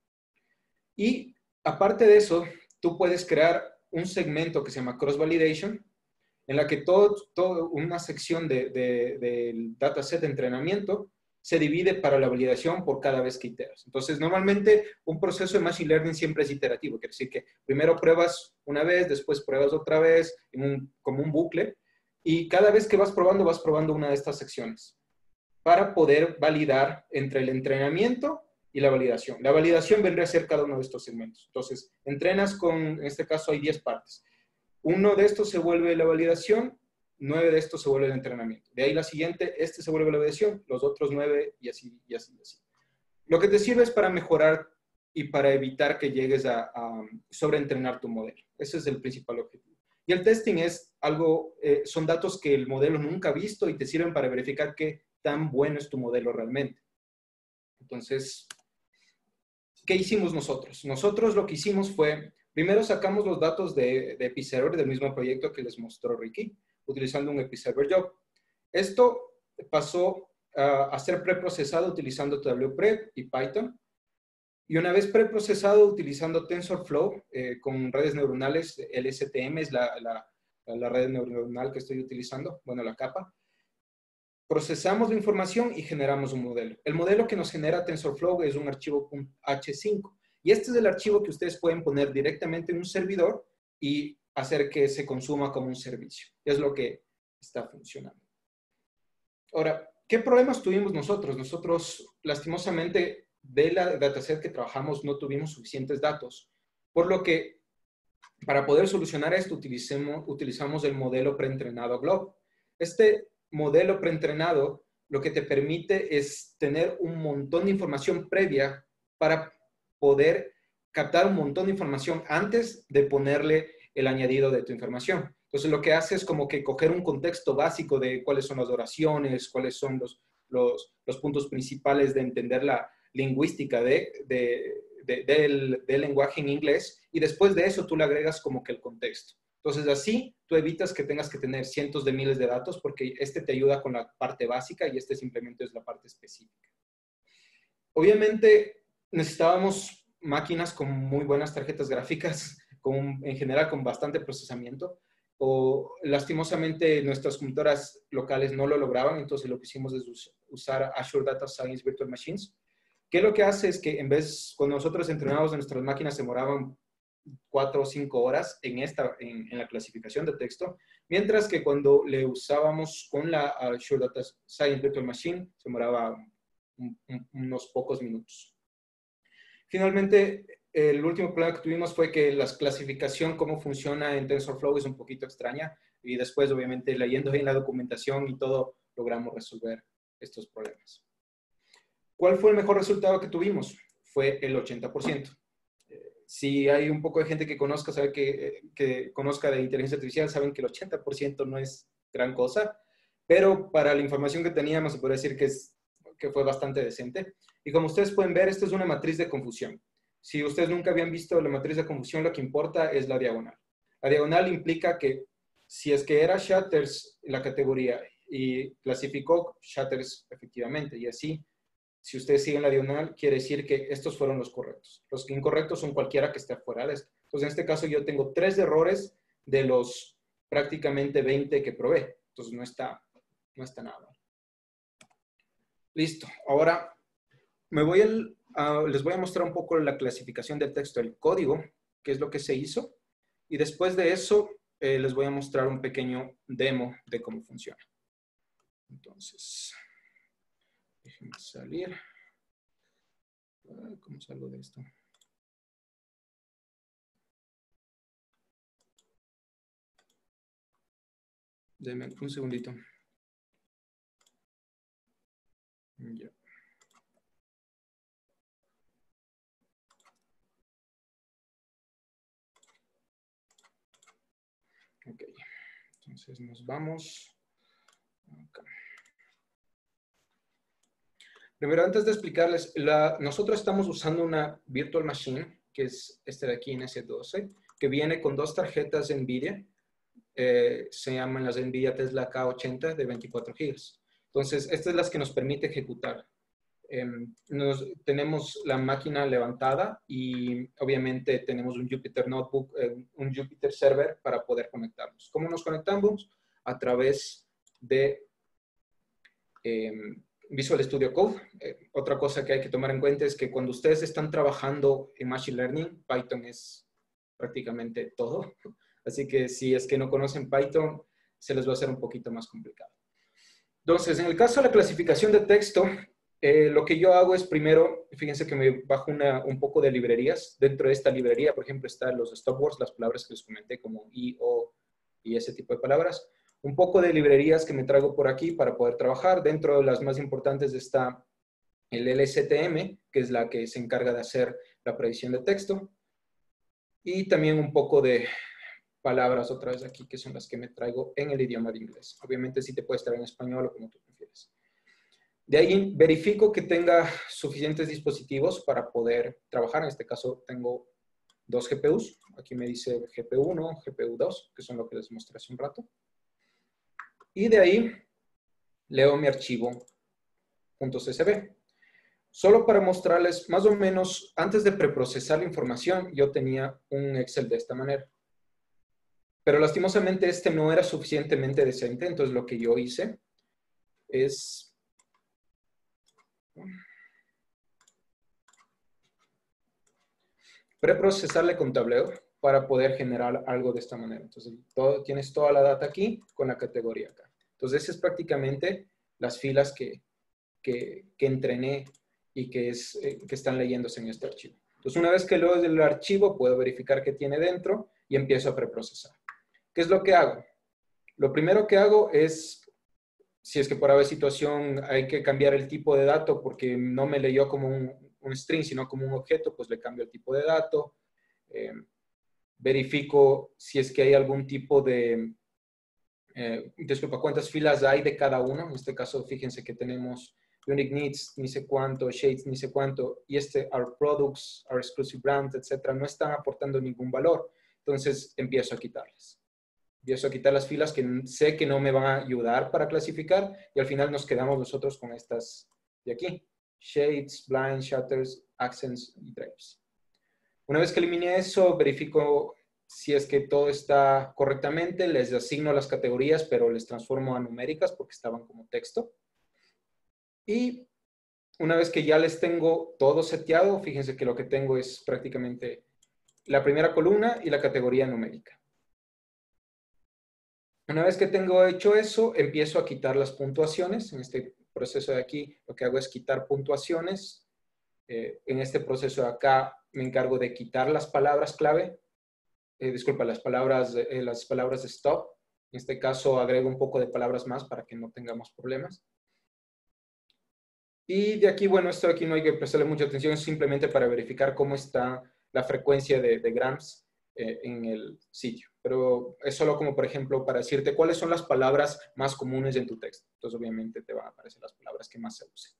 Y aparte de eso, tú puedes crear un segmento que se llama Cross Validation, en la que una sección del dataset de entrenamiento se divide para la validación por cada vez que iteras. Entonces, normalmente un proceso de Machine Learning siempre es iterativo. Quiere decir que primero pruebas una vez, después pruebas otra vez, como un bucle, y cada vez que vas probando una de estas secciones para poder validar entre el entrenamiento y la validación. La validación vendría a ser cada uno de estos segmentos. Entonces, entrenas en este caso hay 10 partes. Uno de estos se vuelve la validación, 9 de estos se vuelve el entrenamiento. De ahí la siguiente, este se vuelve la validación, los otros 9 y así, y así, y así. Lo que te sirve es para mejorar y para evitar que llegues a sobreentrenar tu modelo. Ese es el principal objetivo. Y el testing es algo, son datos que el modelo nunca ha visto y te sirven para verificar qué tan bueno es tu modelo realmente. Entonces, ¿qué hicimos nosotros? Nosotros lo que hicimos fue, primero sacamos los datos de Episerver del mismo proyecto que les mostró Ricky, utilizando un Episerver Job. Esto pasó a ser preprocesado utilizando TWPrep y Python. Y una vez preprocesado utilizando TensorFlow con redes neuronales, LSTM es la red neuronal que estoy utilizando, bueno, la capa. Procesamos la información y generamos un modelo. El modelo que nos genera TensorFlow es un archivo .h5. Y este es el archivo que ustedes pueden poner directamente en un servidor y hacer que se consuma como un servicio. Es lo que está funcionando. Ahora, ¿qué problemas tuvimos nosotros? Nosotros, lastimosamente, de la dataset que trabajamos no tuvimos suficientes datos. Por lo que, para poder solucionar esto, utilizamos el modelo preentrenado Glob. Este modelo preentrenado lo que te permite es tener un montón de información previa para poder captar un montón de información antes de ponerle el añadido de tu información. Entonces, lo que hace es como que coger un contexto básico de cuáles son las oraciones, cuáles son los puntos principales de entender la lingüística del lenguaje en inglés, y después de eso tú le agregas como que el contexto. Entonces, así tú evitas que tengas que tener cientos de miles de datos porque este te ayuda con la parte básica y este simplemente es la parte específica. Obviamente, necesitábamos máquinas con muy buenas tarjetas gráficas, en general con bastante procesamiento. Lastimosamente, nuestras computadoras locales no lo lograban, entonces lo que hicimos es usar Azure Data Science Virtual Machines, que lo que hace es que cuando nosotros entrenábamos en nuestras máquinas se demoraban 4 o 5 horas en la clasificación de texto, mientras que cuando le usábamos con la Azure Data Science Virtual Machine se demoraba unos pocos minutos. Finalmente, el último problema que tuvimos fue que la clasificación, cómo funciona en TensorFlow es un poquito extraña, y después, obviamente, leyendo bien la documentación y todo, logramos resolver estos problemas. ¿Cuál fue el mejor resultado que tuvimos? Fue el 80%. Si hay un poco de gente que conozca, sabe que conozca de inteligencia artificial, saben que el 80% no es gran cosa, pero para la información que teníamos se puede decir que fue bastante decente. Y como ustedes pueden ver, esto es una matriz de confusión. Si ustedes nunca habían visto la matriz de confusión, lo que importa es la diagonal. La diagonal implica que si es que era shatters la categoría y clasificó shatters efectivamente, y así, si ustedes siguen la diagonal, quiere decir que estos fueron los correctos. Los incorrectos son cualquiera que esté fuera de esto. Entonces, en este caso yo tengo 3 errores de los prácticamente 20 que probé. Entonces, no está nada mal. Listo. Ahora, les voy a mostrar un poco la clasificación del texto, el código, qué es lo que se hizo. Y después de eso, les voy a mostrar un pequeño demo de cómo funciona. Entonces, déjenme salir. ¿Cómo salgo de esto? Denme un segundito. Ya. Ok, entonces nos vamos acá. Primero, antes de explicarles, nosotros estamos usando una Virtual Machine, que es este de aquí en S12, que viene con 2 tarjetas NVIDIA. Se llaman las NVIDIA Tesla K80 de 24 GB. Entonces, estas son las que nos permite ejecutar. Tenemos la máquina levantada y obviamente tenemos un Jupyter Notebook, un Jupyter Server para poder conectarnos. ¿Cómo nos conectamos? A través de Visual Studio Code. Otra cosa que hay que tomar en cuenta es que cuando ustedes están trabajando en Machine Learning, Python es prácticamente todo. Así que si es que no conocen Python, se les va a hacer un poquito más complicado. Entonces, en el caso de la clasificación de texto, lo que yo hago es primero, fíjense que me bajo un poco de librerías. Dentro de esta librería, por ejemplo, están los stop words, las palabras que les comenté como I, O y ese tipo de palabras. Un poco de librerías que me traigo por aquí para poder trabajar. Dentro de las más importantes está el LSTM, que es la que se encarga de hacer la predicción de texto. Y también un poco de palabras otra vez aquí, que son las que me traigo en el idioma de inglés. Obviamente sí te puedes traer en español o como tú prefieres. De ahí verifico que tenga suficientes dispositivos para poder trabajar. En este caso tengo 2 GPUs. Aquí me dice GPU1, GPU2, que son lo que les mostré hace un rato. Y de ahí leo mi archivo .csv. Solo para mostrarles, más o menos, antes de preprocesar la información, yo tenía un Excel de esta manera. Pero lastimosamente este no era suficientemente decente, entonces lo que yo hice es preprocesarle con tableo para poder generar algo de esta manera. Entonces, tienes toda la data aquí con la categoría acá. Entonces, esas es prácticamente las filas que entrené y que están leyéndose en este archivo. Entonces, una vez que leo el archivo, puedo verificar qué tiene dentro y empiezo a preprocesar. ¿Qué es lo que hago? Lo primero que hago es, si es que por haber situación hay que cambiar el tipo de dato porque no me leyó como un string, sino como un objeto, pues le cambio el tipo de dato. Verifico si es que hay algún tipo de, disculpa, cuántas filas hay de cada uno. En este caso, fíjense que tenemos unique needs, ni sé cuánto, shades, ni sé cuánto, y our products, our exclusive brands, etcétera, no están aportando ningún valor. Entonces, empiezo a quitarlas. Empiezo a quitar las filas que sé que no me van a ayudar para clasificar y al final nos quedamos nosotros con estas de aquí. Shades, blinds, shutters, accents y drapes. Una vez que eliminé eso, verifico si es que todo está correctamente, les asigno las categorías, pero les transformo a numéricas porque estaban como texto. Y una vez que ya les tengo todo seteado, fíjense que lo que tengo es prácticamente la primera columna y la categoría numérica. Una vez que tengo hecho eso, empiezo a quitar las puntuaciones. En este proceso de aquí, lo que hago es quitar puntuaciones. En este proceso de acá, me encargo de quitar las palabras clave. Disculpa, las palabras de stop. En este caso, agrego un poco de palabras más para que no tengamos problemas. Y de aquí, bueno, esto de aquí no hay que prestarle mucha atención, es simplemente para verificar cómo está la frecuencia de grams en el sitio. Pero es solo como, por ejemplo, para decirte cuáles son las palabras más comunes en tu texto. Entonces, obviamente, te van a aparecer las palabras que más se usen.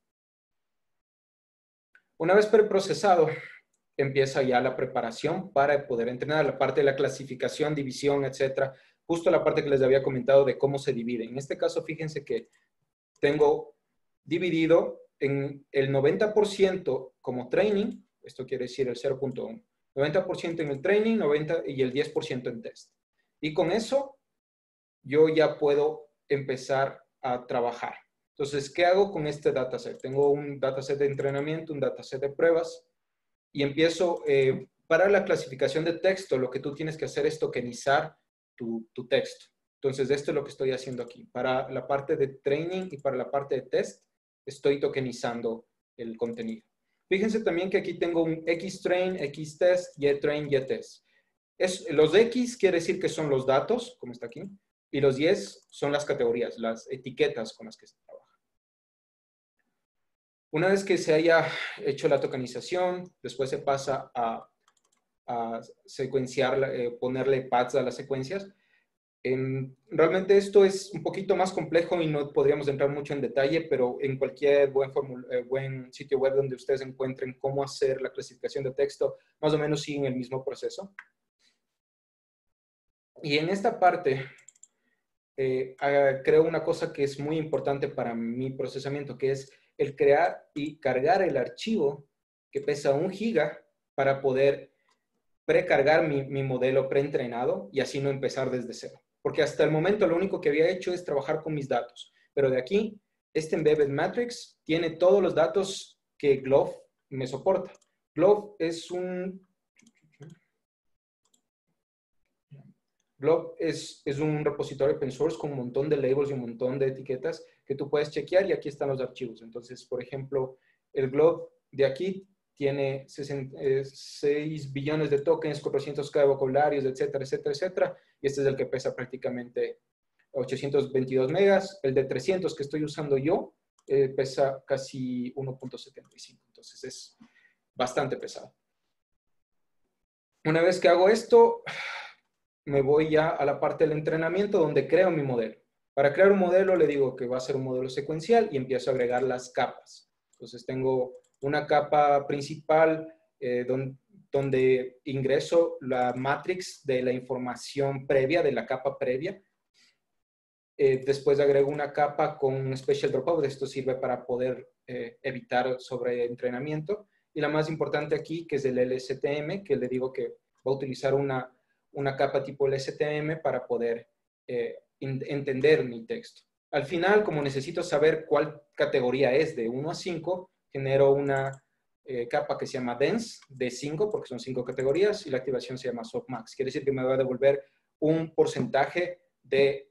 Una vez preprocesado, empieza ya la preparación para poder entrenar la parte de la clasificación, división, etcétera. Justo la parte que les había comentado de cómo se divide. En este caso, fíjense que tengo dividido en el 90% como training, esto quiere decir el 0.1, 90% en el training, 90% y el 10% en test. Y con eso, yo ya puedo empezar a trabajar. Entonces, ¿qué hago con este dataset? Tengo un dataset de entrenamiento, un dataset de pruebas, y empiezo, para la clasificación de texto, lo que tú tienes que hacer es tokenizar tu texto. Entonces, esto es lo que estoy haciendo aquí. Para la parte de training y para la parte de test, estoy tokenizando el contenido. Fíjense también que aquí tengo un Xtrain, Xtest, YTrain, YTest. Los X quiere decir que son los datos, como está aquí, y los Y son las categorías, las etiquetas con las que se trabaja. Una vez que se haya hecho la tokenización, después se pasa a secuenciar, ponerle paths a las secuencias. Realmente esto es un poquito más complejo y no podríamos entrar mucho en detalle, pero en cualquier buen sitio web donde ustedes encuentren cómo hacer la clasificación de texto, más o menos siguen el mismo proceso. Y en esta parte, creo una cosa que es muy importante para mi procesamiento, que es el crear y cargar el archivo que pesa 1 giga para poder precargar mi modelo preentrenado y así no empezar desde cero. Porque hasta el momento lo único que había hecho es trabajar con mis datos. Pero de aquí, este Embedded Matrix tiene todos los datos que Glove me soporta. Glove es un repositorio open source con un montón de labels y un montón de etiquetas que tú puedes chequear y aquí están los archivos. Entonces, por ejemplo, el Glove de aquí tiene 6 billones de tokens, 400K de vocabularios, etcétera, etcétera, etcétera. Y este es el que pesa prácticamente 822 megas. El de 300 que estoy usando yo pesa casi 1.75. Entonces es bastante pesado. Una vez que hago esto, me voy ya a la parte del entrenamiento donde creo mi modelo. Para crear un modelo le digo que va a ser un modelo secuencial y empiezo a agregar las capas. Entonces tengo una capa principal donde ingreso la matrix de la información previa, de la capa previa. Después agrego una capa con un special dropout. Esto sirve para poder evitar sobreentrenamiento. Y la más importante aquí, que es el LSTM, que le digo que va a utilizar una capa tipo LSTM para poder entender mi texto. Al final, como necesito saber cuál categoría es de 1 a 5, genero una capa que se llama dense de 5, porque son 5 categorías, y la activación se llama softmax. Quiere decir que me va a devolver un porcentaje de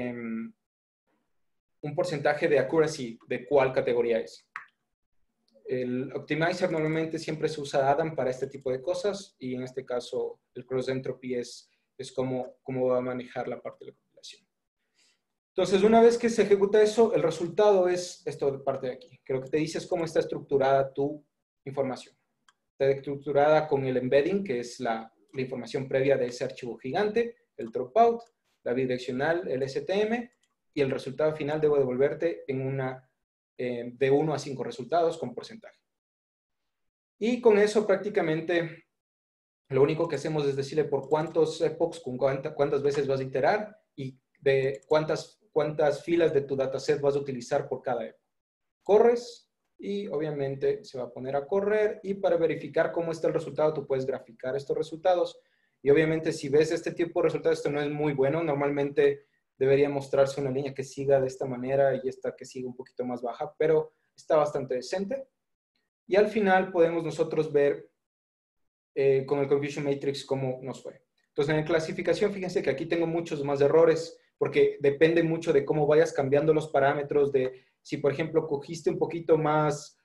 accuracy de cuál categoría es. El optimizer normalmente siempre se usa Adam para este tipo de cosas, y en este caso el cross entropy es cómo va a manejar la parte de la compilación. Entonces, una vez que se ejecuta eso, el resultado es esto de parte de aquí, que lo que te dice es cómo está estructurada tu información. Está estructurada con el embedding, que es la información previa de ese archivo gigante, el dropout, la bidireccional, el STM, y el resultado final debo devolverte en de 1 a 5 resultados con porcentaje. Y con eso prácticamente lo único que hacemos es decirle por cuántos epochs, cuántas veces vas a iterar y de cuántas filas de tu dataset vas a utilizar por cada epoch. Corres y obviamente se va a poner a correr, y para verificar cómo está el resultado tú puedes graficar estos resultados. Y obviamente si ves este tipo de resultados, esto no es muy bueno. Normalmente debería mostrarse una línea que siga de esta manera y esta que siga un poquito más baja, pero está bastante decente. Y al final podemos nosotros ver con el Confusion Matrix cómo nos fue. Entonces, en la clasificación, fíjense que aquí tengo muchos más errores, porque depende mucho de cómo vayas cambiando los parámetros, de si, por ejemplo, cogiste un poquito más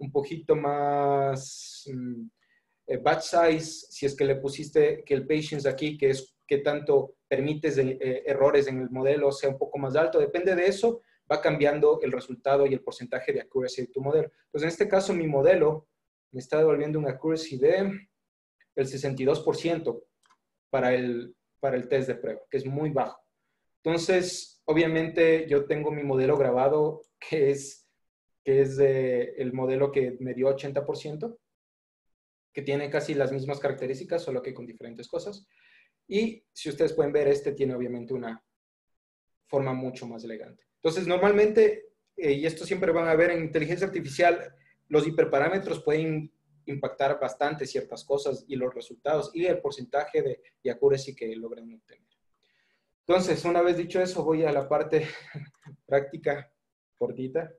batch size, si es que le pusiste que el patience aquí, que es que tanto permites errores en el modelo, sea un poco más alto. Depende de eso, va cambiando el resultado y el porcentaje de accuracy de tu modelo. Entonces, en este caso, mi modelo me está devolviendo un accuracy de el 62% para el test de prueba, que es muy bajo. Entonces, obviamente, yo tengo mi modelo grabado, que es el modelo que me dio 80%, que tiene casi las mismas características, solo que con diferentes cosas. Y si ustedes pueden ver, este tiene obviamente una forma mucho más elegante. Entonces, normalmente, y esto siempre van a ver en inteligencia artificial, los hiperparámetros pueden impactar bastante ciertas cosas y los resultados y el porcentaje de accuracy que logran obtener. Entonces, una vez dicho eso, voy a la parte práctica cortita.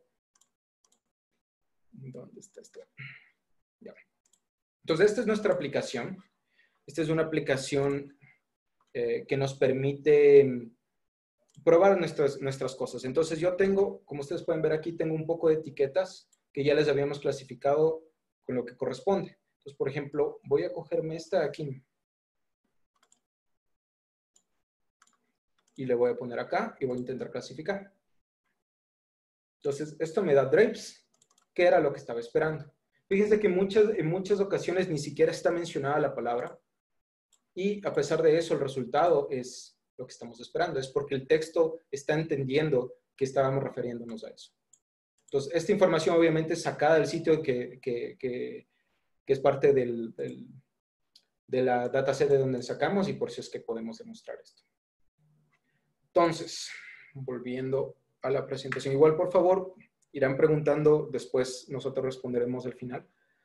¿Dónde está esto? Ya. Entonces, esta es nuestra aplicación. Esta es una aplicación que nos permite probar nuestras cosas. Entonces, yo tengo, como ustedes pueden ver aquí, tengo un poco de etiquetas que ya les habíamos clasificado con lo que corresponde. Entonces, por ejemplo, voy a cogerme esta aquí y le voy a poner acá y voy a intentar clasificar. Entonces, esto me da drapes, que era lo que estaba esperando. Fíjense que en muchas ocasiones ni siquiera está mencionada la palabra y a pesar de eso el resultado es lo que estamos esperando. Es porque el texto está entendiendo que estábamos refiriéndonos a eso. Entonces, esta información obviamente es sacada del sitio que es parte de la dataset de donde sacamos y por eso es que podemos demostrar esto. Entonces, volviendo a la presentación. Igual, por favor, irán preguntando, después nosotros responderemos al final.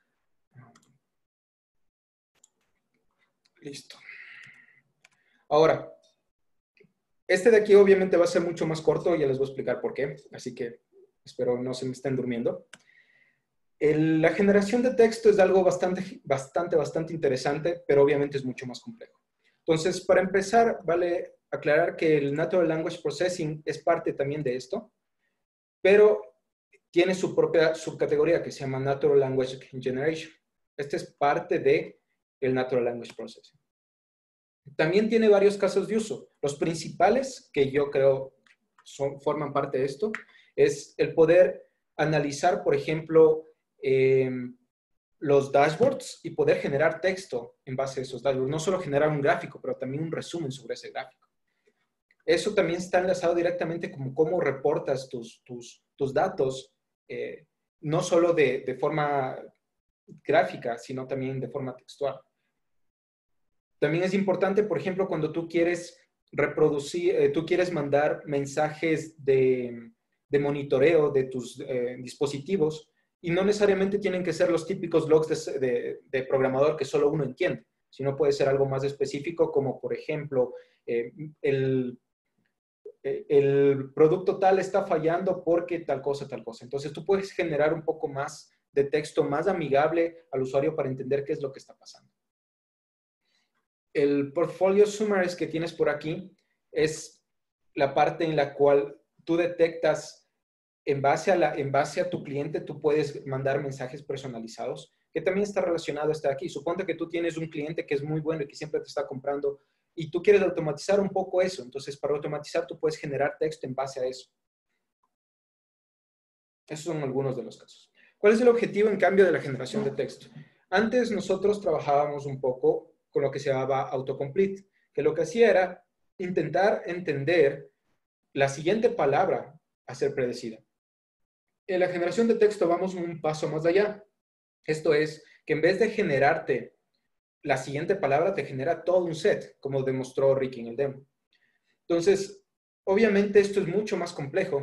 Listo. Ahora, este de aquí obviamente va a ser mucho más corto, ya les voy a explicar por qué, así que espero no se me estén durmiendo. La generación de texto es algo bastante interesante, pero obviamente es mucho más complejo. Entonces, para empezar, vale aclarar que el Natural Language Processing es parte también de esto, pero tiene su propia subcategoría que se llama Natural Language Generation. Este es parte de el Natural Language Processing. También tiene varios casos de uso. Los principales, que yo creo forman parte de esto, es el poder analizar, por ejemplo, los dashboards y poder generar texto en base a esos dashboards. No solo generar un gráfico, pero también un resumen sobre ese gráfico. Eso también está enlazado directamente con cómo reportas tus datos, no solo de forma gráfica, sino también de forma textual. También es importante, por ejemplo, cuando tú quieres reproducir, tú quieres mandar mensajes de monitoreo de tus dispositivos y no necesariamente tienen que ser los típicos logs de programador que solo uno entiende, sino puede ser algo más específico como, por ejemplo, el producto tal está fallando porque tal cosa. Entonces tú puedes generar un poco más de texto más amigable al usuario para entender qué es lo que está pasando. El portfolio summaries que tienes por aquí es la parte en la cual tú detectas en base a tu cliente, tú puedes mandar mensajes personalizados, que también está relacionado a este aquí. Suponte que tú tienes un cliente que es muy bueno y que siempre te está comprando y tú quieres automatizar un poco eso. Entonces, para automatizar, tú puedes generar texto en base a eso. Esos son algunos de los casos. ¿Cuál es el objetivo, en cambio, de la generación de texto? Antes nosotros trabajábamos un poco con lo que se llamaba autocomplete, que lo que hacía era intentar entender la siguiente palabra a ser predecida. En la generación de texto vamos un paso más allá. Esto es que en vez de generarte la siguiente palabra, te genera todo un set, como demostró Ricky en el demo. Entonces, obviamente esto es mucho más complejo,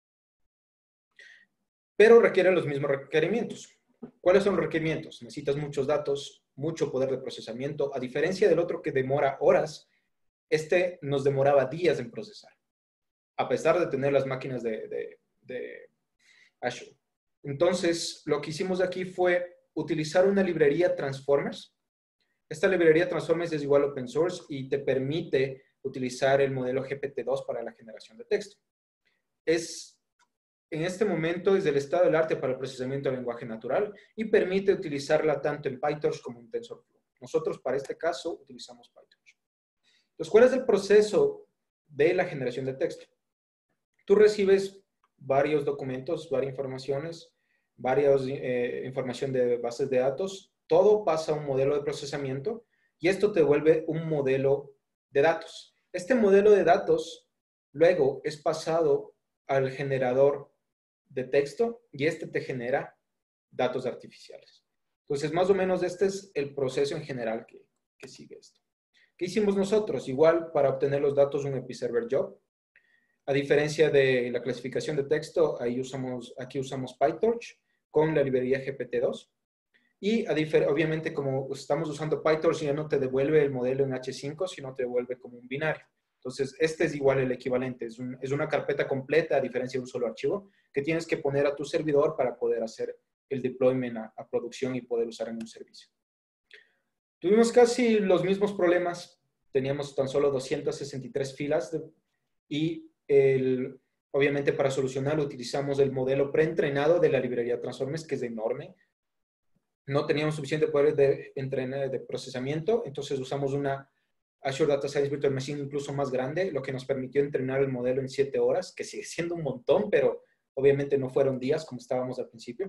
pero requiere los mismos requerimientos. ¿Cuáles son los requerimientos? Necesitas muchos datos, mucho poder de procesamiento. A diferencia del otro que demora horas, este nos demoraba días en procesar, a pesar de tener las máquinas de Azure. Entonces, lo que hicimos aquí fue utilizar una librería Transformers. Esta librería Transformers es igual a open source y te permite utilizar el modelo GPT-2 para la generación de texto. En este momento es el estado del arte para el procesamiento del lenguaje natural y permite utilizarla tanto en PyTorch como en TensorFlow. Nosotros para este caso utilizamos PyTorch. Entonces, ¿cuál es el proceso de la generación de texto? Tú recibes varios documentos, varias informaciones, información de bases de datos todo pasa a un modelo de procesamiento y esto te vuelve un modelo de datos. Este modelo de datos luego es pasado al generador de texto y este te genera datos artificiales. Entonces, más o menos este es el proceso en general que sigue esto. ¿Qué hicimos nosotros? Igual, para obtener los datos, un Episerver Job. A diferencia de la clasificación de texto, aquí usamos PyTorch con la librería GPT-2. Y obviamente, como estamos usando PyTorch, ya no te devuelve el modelo en H5, sino te devuelve como un binario. Entonces, este es igual el equivalente. Es una carpeta completa, a diferencia de un solo archivo, que tienes que poner a tu servidor para poder hacer el deployment a producción y poder usar en un servicio. Tuvimos casi los mismos problemas. Teníamos tan solo 263 filas y obviamente para solucionarlo utilizamos el modelo preentrenado de la librería Transformers, que es enorme. No teníamos suficiente poder de procesamiento, entonces usamos una Azure Data Science Virtual Machine incluso más grande, lo que nos permitió entrenar el modelo en 7 horas, que sigue siendo un montón, pero obviamente no fueron días como estábamos al principio.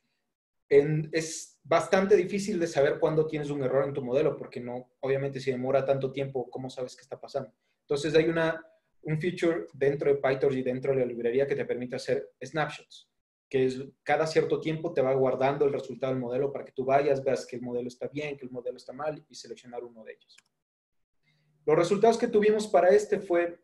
Es bastante difícil de saber cuándo tienes un error en tu modelo, porque obviamente si demora tanto tiempo, ¿cómo sabes qué está pasando? Entonces hay un feature dentro de PyTorch y dentro de la librería que te permite hacer snapshots, que es cada cierto tiempo te va guardando el resultado del modelo para que tú vayas, veas que el modelo está bien, que el modelo está mal y seleccionar uno de ellos. Los resultados que tuvimos para fue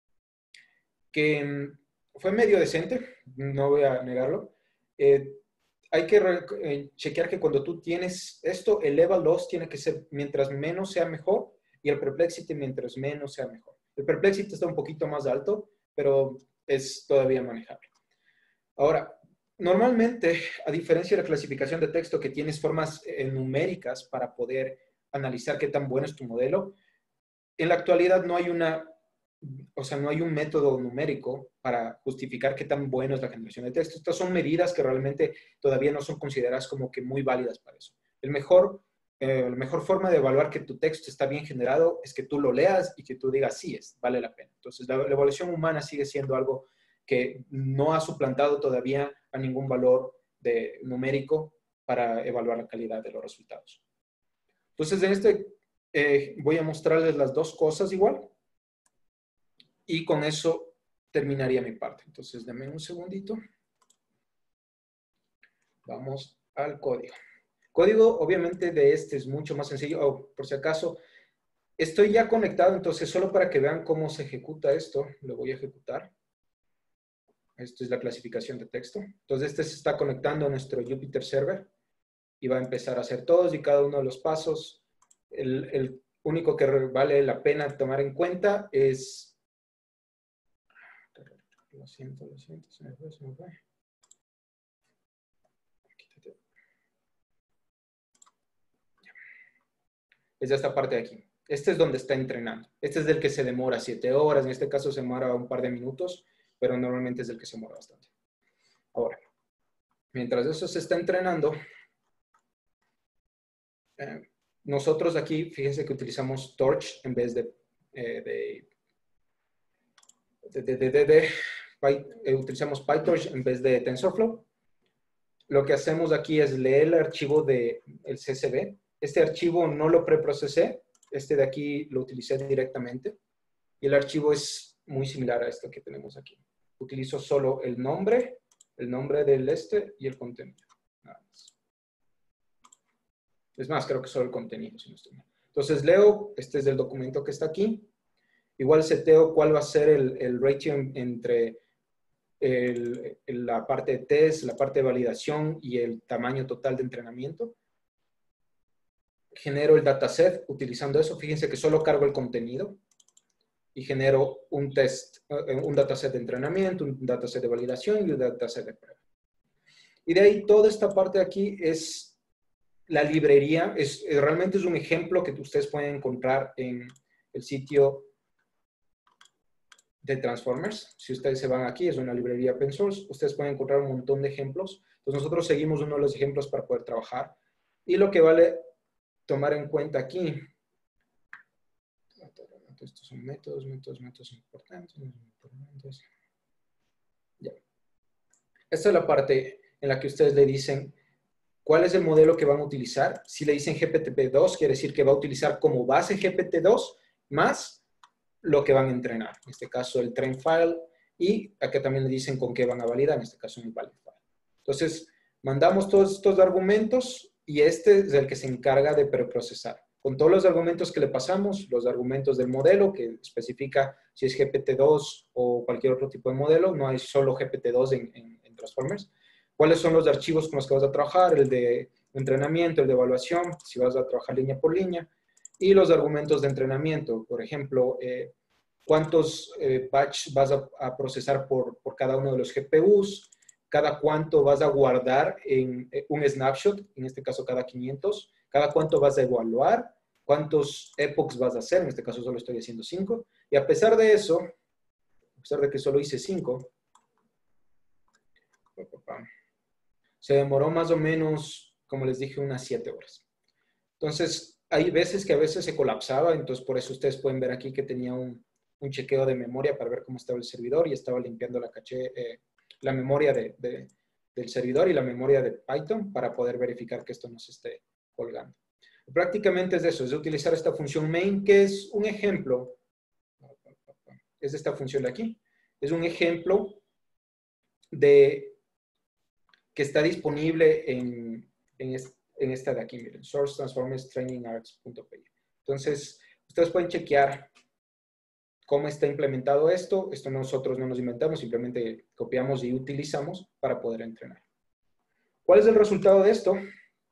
que fue medio decente, no voy a negarlo. Hay que chequear que cuando tú tienes esto, el level loss tiene que ser mientras menos sea mejor y el perplexity mientras menos sea mejor. El perplexity está un poquito más alto, pero es todavía manejable. Ahora, normalmente, a diferencia de la clasificación de texto que tienes formas numéricas para poder analizar qué tan bueno es tu modelo, en la actualidad no hay no hay un método numérico para justificar qué tan bueno es la generación de texto. Estas son medidas que realmente todavía no son consideradas como que muy válidas para eso. La mejor forma de evaluar que tu texto está bien generado es que tú lo leas y que tú digas, sí, vale la pena. Entonces, la evaluación humana sigue siendo algo que no ha suplantado todavía a ningún valor numérico para evaluar la calidad de los resultados. Entonces, voy a mostrarles las dos cosas igual. Y con eso terminaría mi parte. Entonces, denme un segundito. Vamos al código. Código, obviamente, de es mucho más sencillo. Por si acaso, estoy ya conectado, entonces solo para que vean cómo se ejecuta esto, lo voy a ejecutar. Esto es la clasificación de texto. Entonces, se está conectando a nuestro Jupyter Server y va a empezar a hacer todos y cada uno de los pasos. El único que vale la pena tomar en cuenta es... Lo siento, se me fue. Quítate. Es esta parte de aquí. Este es donde está entrenando. Este es del que se demora 7 horas. En este caso se demora un par de minutos, pero normalmente es del que se demora bastante. Ahora, mientras eso se está entrenando, nosotros aquí, fíjense que utilizamos Torch en vez utilizamos PyTorch en vez de TensorFlow. Lo que hacemos aquí es leer el archivo del CSV. Este archivo no lo preprocesé. Este de aquí lo utilicé directamente. Y el archivo es muy similar a esto que tenemos aquí. Utilizo solo el nombre del y el contenido. Nada más. Es más, creo que solo el contenido, si no estoy mal. Entonces leo, este es el documento que está aquí. Igual seteo cuál va a ser el ratio entre la parte de test, la parte de validación y el tamaño total de entrenamiento. Genero el dataset utilizando eso. Fíjense que solo cargo el contenido y genero un dataset de entrenamiento, un dataset de validación y un dataset de prueba. Y de ahí toda esta parte de aquí es la librería. Realmente es un ejemplo que ustedes pueden encontrar en el sitio de Transformers. Si ustedes se van aquí, es una librería open source. Ustedes pueden encontrar un montón de ejemplos. Entonces nosotros seguimos uno de los ejemplos para poder trabajar. Y lo que vale tomar en cuenta aquí, estos son métodos importantes. Ya. Esta es la parte en la que ustedes le dicen ¿Cuál es el modelo que van a utilizar? Si le dicen GPT-2, quiere decir que va a utilizar como base GPT-2 más lo que van a entrenar. En este caso, el train file. Y acá también le dicen con qué van a validar. En este caso, en el valid file. Entonces, mandamos todos estos argumentos y este es el que se encarga de preprocesar. Con todos los argumentos que le pasamos, los argumentos del modelo que especifica si es GPT-2 o cualquier otro tipo de modelo, no hay solo GPT-2 en Transformers. ¿Cuáles son los archivos con los que vas a trabajar? El de entrenamiento, el de evaluación, si vas a trabajar línea por línea, y los argumentos de entrenamiento. Por ejemplo, cuántos batch vas a procesar por cada uno de los GPUs, cada cuánto vas a guardar en un snapshot, en este caso cada 500, cada cuánto vas a evaluar, cuántos epochs vas a hacer, en este caso solo estoy haciendo 5, y a pesar de eso, a pesar de que solo hice 5, se demoró más o menos, como les dije, unas 7 horas. Entonces, hay veces que a veces se colapsaba, entonces por eso ustedes pueden ver aquí que tenía un chequeo de memoria para ver cómo estaba el servidor y estaba limpiando la caché, la memoria del servidor y la memoria de Python para poder verificar que esto no se esté colgando. Prácticamente es eso, es de utilizar esta función main, que es un ejemplo, es esta función de aquí, es un ejemplo de que está disponible en esta de aquí, miren, Source Transformers Training Arts.py. Entonces, ustedes pueden chequear cómo está implementado esto. Esto nosotros no nos inventamos, simplemente copiamos y utilizamos para poder entrenar. ¿Cuál es el resultado de esto?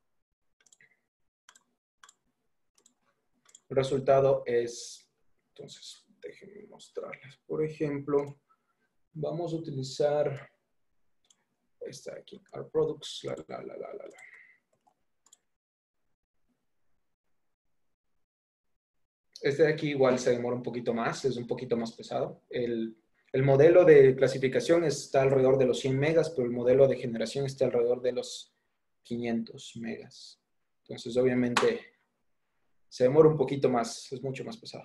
El resultado es, entonces, déjenme mostrarles. Por ejemplo, vamos a utilizar esta de aquí, Our Products, Este de aquí igual se demora un poquito más, es un poquito más pesado. El modelo de clasificación está alrededor de los 100 megas, pero el modelo de generación está alrededor de los 500 megas. Entonces, obviamente, se demora un poquito más, es mucho más pesado.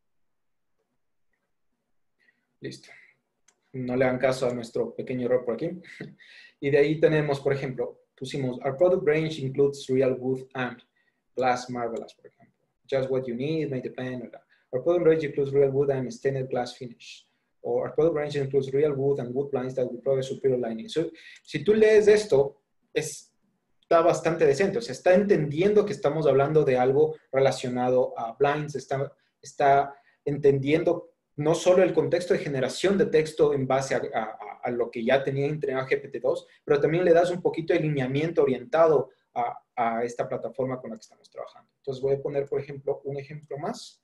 Listo. No le hagan caso a nuestro pequeño error por aquí. Y de ahí tenemos, por ejemplo, pusimos, Our product range includes real wood and glass marvelous, por ejemplo. Just what you need, make the plan. Our product range includes real wood and stained glass finish. O our product range includes real wood and wood blinds that will provide superior lining. So, si tú lees esto, está bastante decente. O sea, está entendiendo que estamos hablando de algo relacionado a blinds. Está entendiendo no solo el contexto de generación de texto en base a lo que ya tenía entrenado GPT-2, pero también le das un poquito de lineamiento orientado a esta plataforma con la que estamos trabajando. Entonces voy a poner, por ejemplo, un ejemplo más.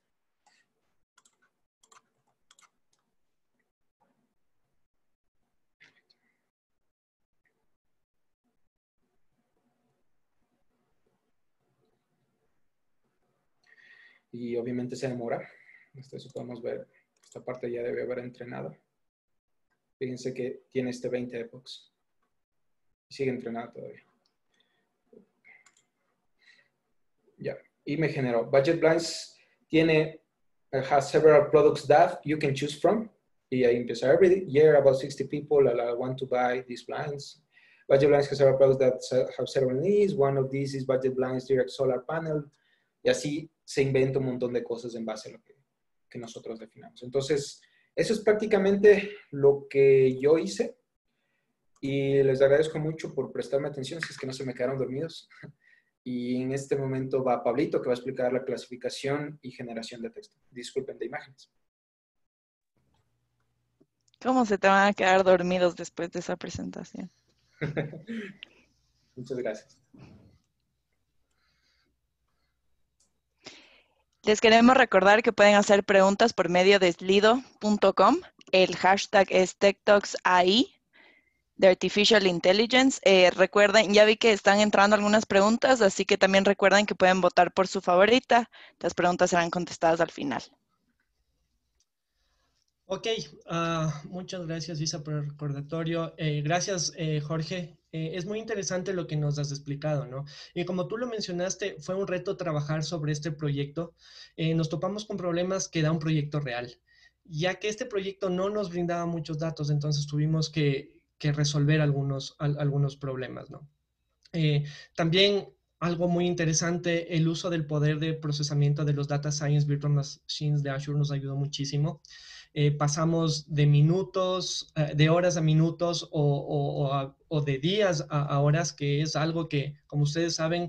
Y obviamente se demora. Eso podemos ver. Esta parte ya debe haber entrenado. Fíjense que tiene 20 epochs. Y sigue entrenado todavía. Ya. Y me generó. Budget Blinds has several products that you can choose from. Y ahí empieza. Every year about 60 people want to buy these blinds. Budget Blinds has several products that have several needs. One of these is Budget Blinds Direct Solar Panel. Y así se inventa un montón de cosas en base a lo que nosotros definamos. Entonces, eso es prácticamente lo que yo hice. Y les agradezco mucho por prestarme atención, si es que no se me quedaron dormidos. Y en este momento va Pablito, que va a explicar la clasificación y generación de texto. Disculpen, de imágenes. ¿Cómo se te van a quedar dormidos después de esa presentación? Muchas gracias. Les queremos recordar que pueden hacer preguntas por medio de slido.com. El hashtag es TechTalksAI de Artificial Intelligence. Recuerden, ya vi que están entrando algunas preguntas, así que también recuerden que pueden votar por su favorita. Las preguntas serán contestadas al final. Ok, muchas gracias, Isa, por el recordatorio. Gracias, Jorge. Es muy interesante lo que nos has explicado, ¿no? Y como tú lo mencionaste, fue un reto trabajar sobre este proyecto. Nos topamos con problemas que da un proyecto real, ya que este proyecto no nos brindaba muchos datos, entonces tuvimos que resolver algunos problemas, ¿no? También algo muy interesante, el uso del poder de procesamiento de los Data Science Virtual Machines de Azure nos ayudó muchísimo. Pasamos de minutos, de horas a minutos o de días a horas, que es algo que, como ustedes saben,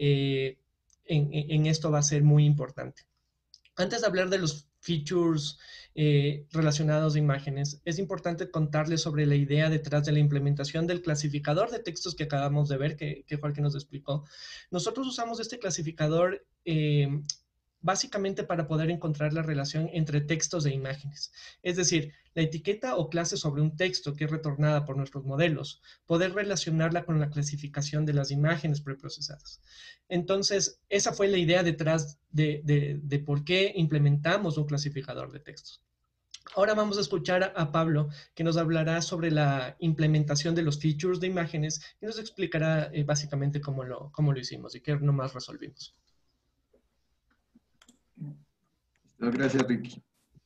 en esto va a ser muy importante. Antes de hablar de los features relacionados a imágenes, es importante contarles sobre la idea detrás de la implementación del clasificador de textos que acabamos de ver, que Jorge nos explicó. Nosotros usamos este clasificador básicamente para poder encontrar la relación entre textos e imágenes. Es decir, la etiqueta o clase sobre un texto que es retornada por nuestros modelos, poder relacionarla con la clasificación de las imágenes preprocesadas. Entonces, esa fue la idea detrás de por qué implementamos un clasificador de textos. Ahora vamos a escuchar a Pablo, que nos hablará sobre la implementación de los features de imágenes y nos explicará básicamente cómo lo hicimos y qué nomás resolvimos. Gracias, Ricky.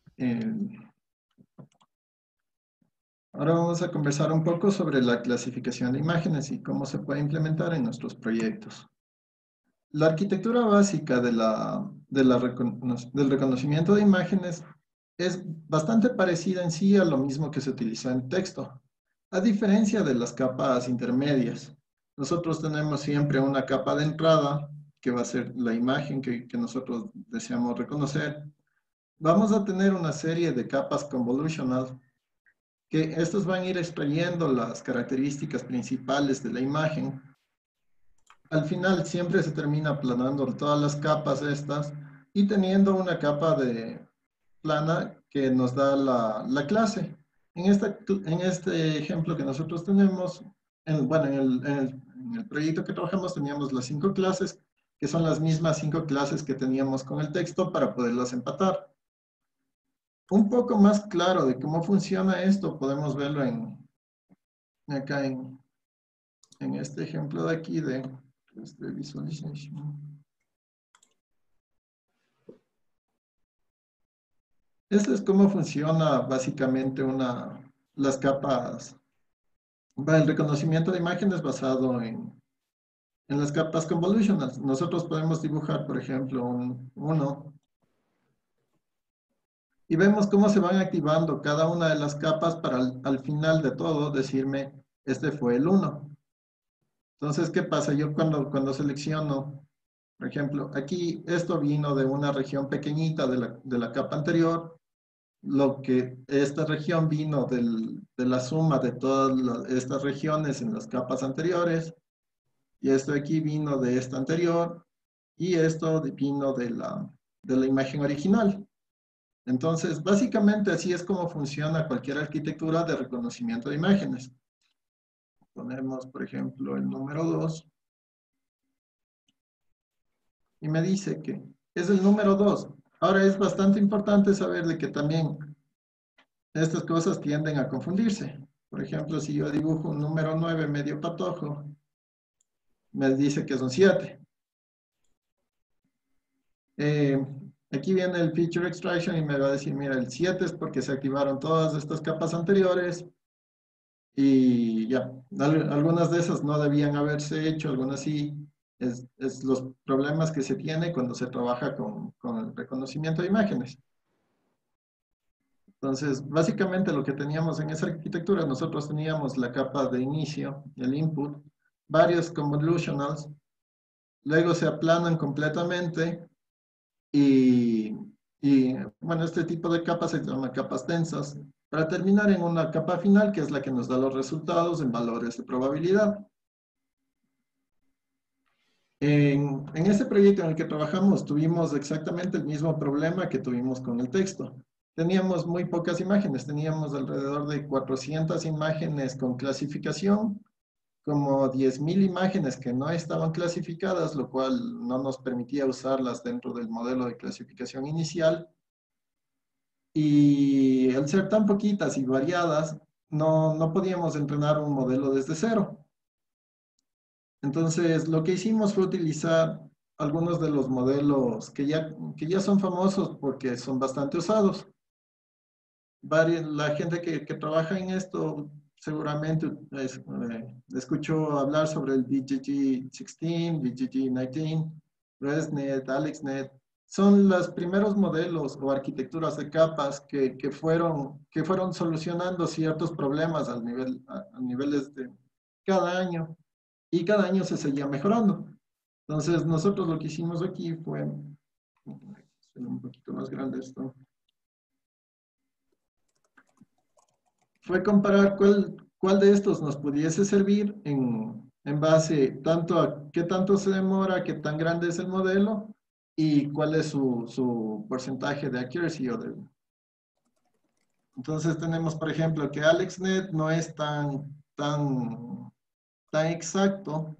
Ahora vamos a conversar un poco sobre la clasificación de imágenes y cómo se puede implementar en nuestros proyectos. La arquitectura básica del reconocimiento de imágenes es bastante parecida en sí a lo mismo que se utilizó en texto, a diferencia de las capas intermedias. Nosotros tenemos siempre una capa de entrada, que va a ser la imagen que nosotros deseamos reconocer. Vamos a tener una serie de capas convolutional, que estas van a ir extrayendo las características principales de la imagen. Al final siempre se termina aplanando todas las capas estas y teniendo una capa de plana que nos da la clase. En este ejemplo que nosotros tenemos, en el proyecto que trabajamos teníamos las 5 clases, que son las mismas 5 clases que teníamos con el texto para poderlas empatar. Un poco más claro de cómo funciona esto podemos verlo acá en este ejemplo de aquí de visualization. Esto es cómo funciona básicamente las capas, el reconocimiento de imágenes basado en las capas convolutional. Nosotros podemos dibujar, por ejemplo, uno y vemos cómo se van activando cada una de las capas para al final de todo decirme, este fue el 1. Entonces, ¿qué pasa? Yo cuando selecciono, por ejemplo, aquí esto vino de una región pequeñita de la capa anterior, lo que esta región vino de la suma de todas estas regiones en las capas anteriores, y esto aquí vino de esta anterior, y esto vino de la imagen original. Entonces, básicamente así es como funciona cualquier arquitectura de reconocimiento de imágenes. Ponemos, por ejemplo, el número 2. Y me dice que es el número 2. Ahora es bastante importante saber de que también estas cosas tienden a confundirse. Por ejemplo, si yo dibujo un número 9 medio patojo, me dice que son 7. Aquí viene el feature extraction y me va a decir, mira, el 7 es porque se activaron todas estas capas anteriores y ya, algunas de esas no debían haberse hecho, algunas sí. Es los problemas que se tiene cuando se trabaja con el reconocimiento de imágenes. Entonces, básicamente lo que teníamos en esa arquitectura, nosotros teníamos la capa de inicio, el input, varios convolutionals, luego se aplanan completamente y bueno, este tipo de capas se llama capas densas, para terminar en una capa final que es la que nos da los resultados en valores de probabilidad. En este proyecto en el que trabajamos tuvimos exactamente el mismo problema que tuvimos con el texto. Teníamos muy pocas imágenes, teníamos alrededor de 400 imágenes con clasificación, como 10,000 imágenes que no estaban clasificadas, lo cual no nos permitía usarlas dentro del modelo de clasificación inicial. Y al ser tan poquitas y variadas, no podíamos entrenar un modelo desde cero. Entonces, lo que hicimos fue utilizar algunos de los modelos que ya son famosos porque son bastante usados. La gente que trabaja en esto seguramente escuchó hablar sobre el BGG16, BGG19, ResNet, AlexNet. Son los primeros modelos o arquitecturas de capas que fueron solucionando ciertos problemas a niveles de cada año, y cada año se seguía mejorando. Entonces, nosotros lo que hicimos aquí fue, un poquito más grande esto, fue comparar cuál de estos nos pudiese servir en base tanto a qué tanto se demora, qué tan grande es el modelo y cuál es su porcentaje de accuracy. Entonces tenemos, por ejemplo, que AlexNet no es tan exacto.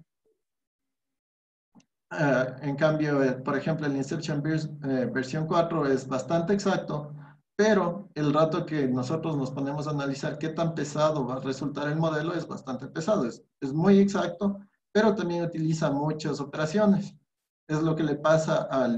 En cambio, por ejemplo, el Inception versión 4 es bastante exacto, pero el rato que nosotros nos ponemos a analizar qué tan pesado va a resultar el modelo es bastante pesado. Es muy exacto, pero también utiliza muchas operaciones. Es lo que le pasa al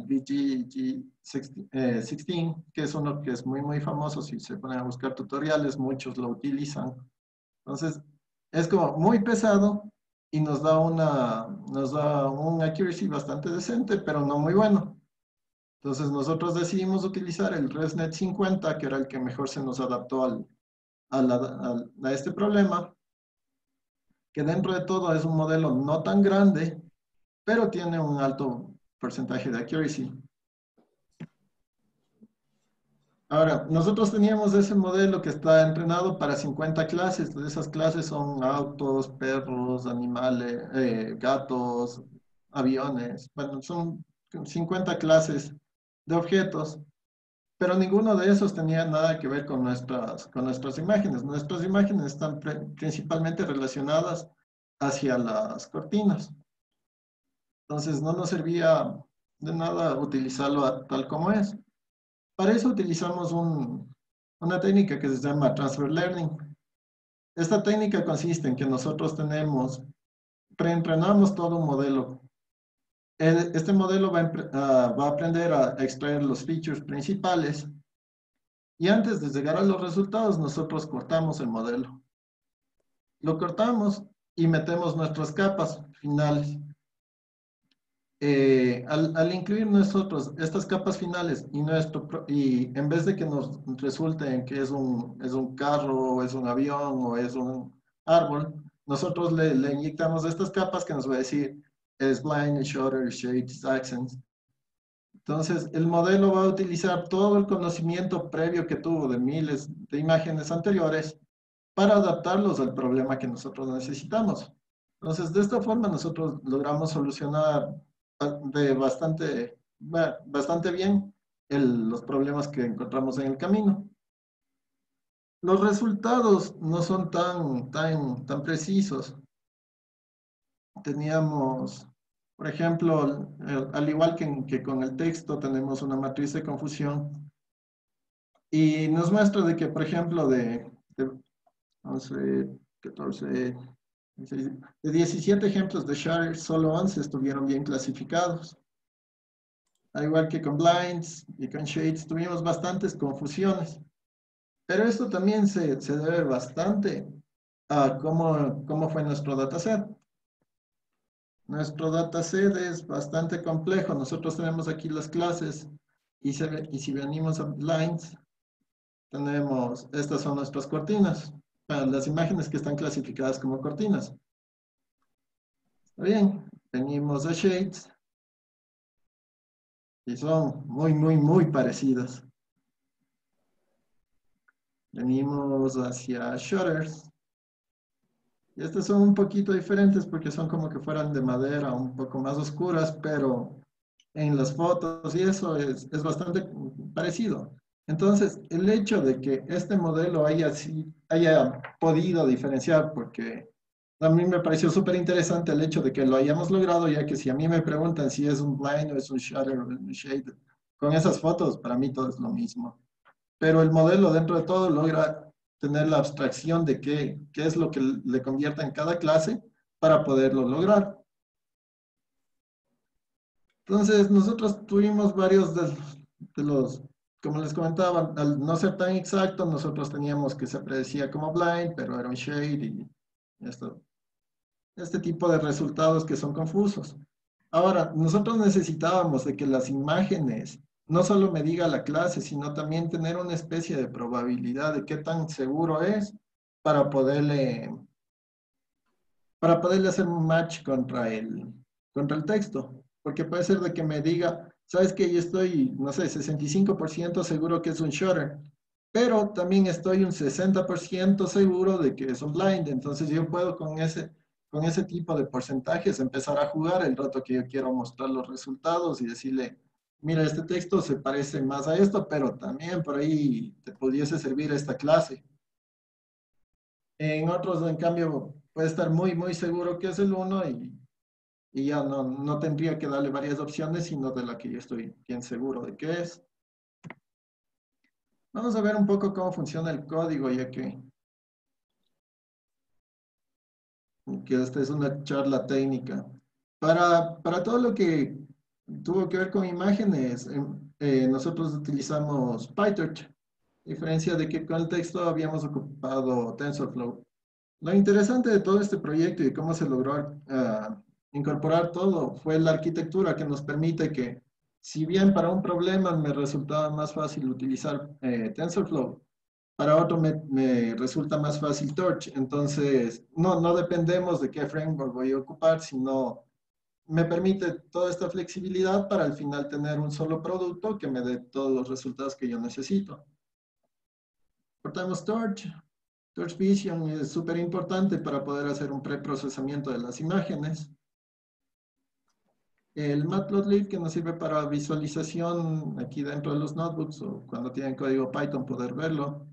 BGG16, que es uno que es muy famoso. Si se ponen a buscar tutoriales, muchos lo utilizan. Entonces, es como muy pesado y nos da un accuracy bastante decente, pero no muy bueno. Entonces, nosotros decidimos utilizar el ResNet 50, que era el que mejor se nos adaptó a este problema, que dentro de todo es un modelo no tan grande, pero tiene un alto porcentaje de accuracy. Ahora, nosotros teníamos ese modelo que está entrenado para 50 clases. De esas clases son autos, perros, animales, gatos, aviones. Bueno, son 50 clases de objetos, pero ninguno de esos tenía nada que ver con nuestras imágenes. Nuestras imágenes están principalmente relacionadas hacia las cortinas. Entonces, no nos servía de nada utilizarlo tal como es. Para eso utilizamos una técnica que se llama Transfer Learning. Esta técnica consiste en que nosotros preentrenamos todo un modelo. Este modelo va a aprender a extraer los features principales, y antes de llegar a los resultados, nosotros cortamos el modelo. Lo cortamos y metemos nuestras capas finales. Al incluir nosotros estas capas finales y en vez de que nos resulte que es un carro, o es un avión, o es un árbol, nosotros le inyectamos estas capas que nos va a decir spline, shutter, shades, accents. Entonces, el modelo va a utilizar todo el conocimiento previo que tuvo de miles de imágenes anteriores para adaptarlos al problema que nosotros necesitamos. Entonces, de esta forma nosotros logramos solucionar bastante bien los problemas que encontramos en el camino. Los resultados no son tan precisos. Teníamos, por ejemplo, al igual que con el texto, tenemos una matriz de confusión y nos muestra de que, por ejemplo, de 11, 14, de 17 ejemplos de Shutter, solo 11 estuvieron bien clasificados. Al igual que con blinds y con shades, tuvimos bastantes confusiones. Pero esto también se debe bastante a cómo fue nuestro dataset. Nuestro dataset es bastante complejo. Nosotros tenemos aquí las clases y si venimos a blinds, estas son nuestras cortinas, las imágenes que están clasificadas como cortinas. Está bien, venimos a shades y son muy parecidas. Venimos hacia shutters. Y estas son un poquito diferentes porque son como que fueran de madera, un poco más oscuras, pero en las fotos y eso es bastante parecido. Entonces, el hecho de que este modelo haya podido diferenciar, porque a mí me pareció súper interesante el hecho de que lo hayamos logrado, ya que si a mí me preguntan si es un blind o es un shutter o un shade, con esas fotos, para mí todo es lo mismo. Pero el modelo dentro de todo logra tener la abstracción de qué es lo que le convierta en cada clase para poderlo lograr. Entonces, nosotros tuvimos varios de los como les comentaba, al no ser tan exacto, nosotros teníamos que se predecía como blind, pero era un shade y este tipo de resultados que son confusos. Ahora, nosotros necesitábamos de que las imágenes no solo me diga la clase, sino también tener una especie de probabilidad de qué tan seguro es para poderle hacer un match contra el texto. Porque puede ser de que me diga, sabes que yo estoy, no sé, 65% seguro que es un shutter, pero también estoy un 60% seguro de que es un blind. Entonces yo puedo con ese tipo de porcentajes empezar a jugar el rato que yo quiero mostrar los resultados y decirle, mira, este texto se parece más a esto, pero también por ahí te pudiese servir esta clase. En otros, en cambio, puede estar muy, muy seguro que es el uno y ya no tendría que darle varias opciones, sino de la que yo estoy bien seguro de que es. Vamos a ver un poco cómo funciona el código, ya que esta es una charla técnica. Para todo lo que tuvo que ver con imágenes, nosotros utilizamos PyTorch, a diferencia de que con el texto habíamos ocupado TensorFlow. Lo interesante de todo este proyecto y cómo se logró incorporar todo fue la arquitectura que nos permite que, si bien para un problema me resultaba más fácil utilizar TensorFlow, para otro me resulta más fácil Torch. Entonces, no dependemos de qué framework voy a ocupar, sino me permite toda esta flexibilidad para al final tener un solo producto que me dé todos los resultados que yo necesito. Portamos Torch. Torch Vision es súper importante para poder hacer un preprocesamiento de las imágenes. El Matplotlib, que nos sirve para visualización aquí dentro de los notebooks o cuando tienen código Python poder verlo.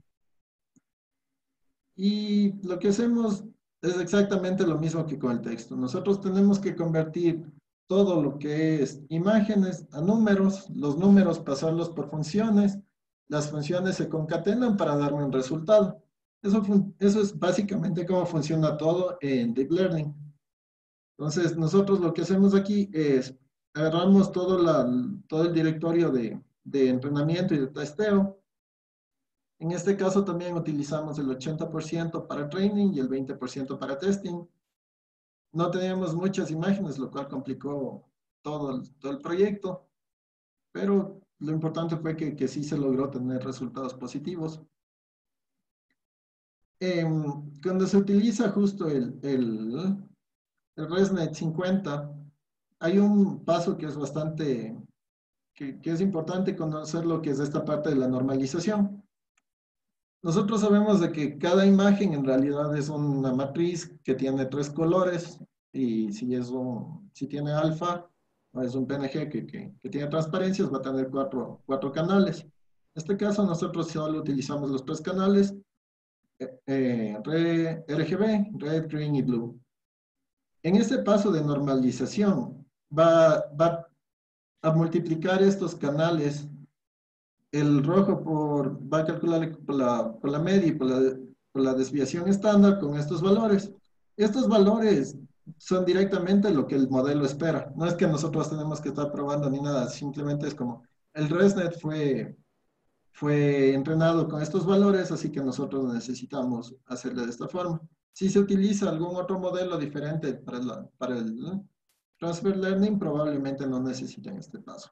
Y lo que hacemos es exactamente lo mismo que con el texto. Nosotros tenemos que convertir todo lo que es imágenes a números, los números pasarlos por funciones, las funciones se concatenan para darme un resultado. Eso es básicamente cómo funciona todo en Deep Learning. Entonces, nosotros lo que hacemos aquí es agarramos todo el directorio de entrenamiento y de testeo. En este caso también utilizamos el 80% para training y el 20% para testing. No teníamos muchas imágenes, lo cual complicó todo el proyecto, pero lo importante fue que sí se logró tener resultados positivos. Cuando se utiliza justo el ResNet 50, hay un paso que es bastante, que es importante conocer lo que es esta parte de la normalización. Nosotros sabemos de que cada imagen en realidad es una matriz que tiene 3 colores y si tiene alfa, o es un PNG que tiene transparencias, va a tener cuatro canales. En este caso nosotros solo utilizamos los 3 canales, RGB, Red, Green y Blue. En este paso de normalización va a multiplicar estos canales. El rojo va a calcular por la media y por la desviación estándar con estos valores. Estos valores son directamente lo que el modelo espera. No es que nosotros tenemos que estar probando ni nada, simplemente es como el ResNet fue entrenado con estos valores, así que nosotros necesitamos hacerlo de esta forma. Si se utiliza algún otro modelo diferente para el Transfer Learning, probablemente no necesiten este paso.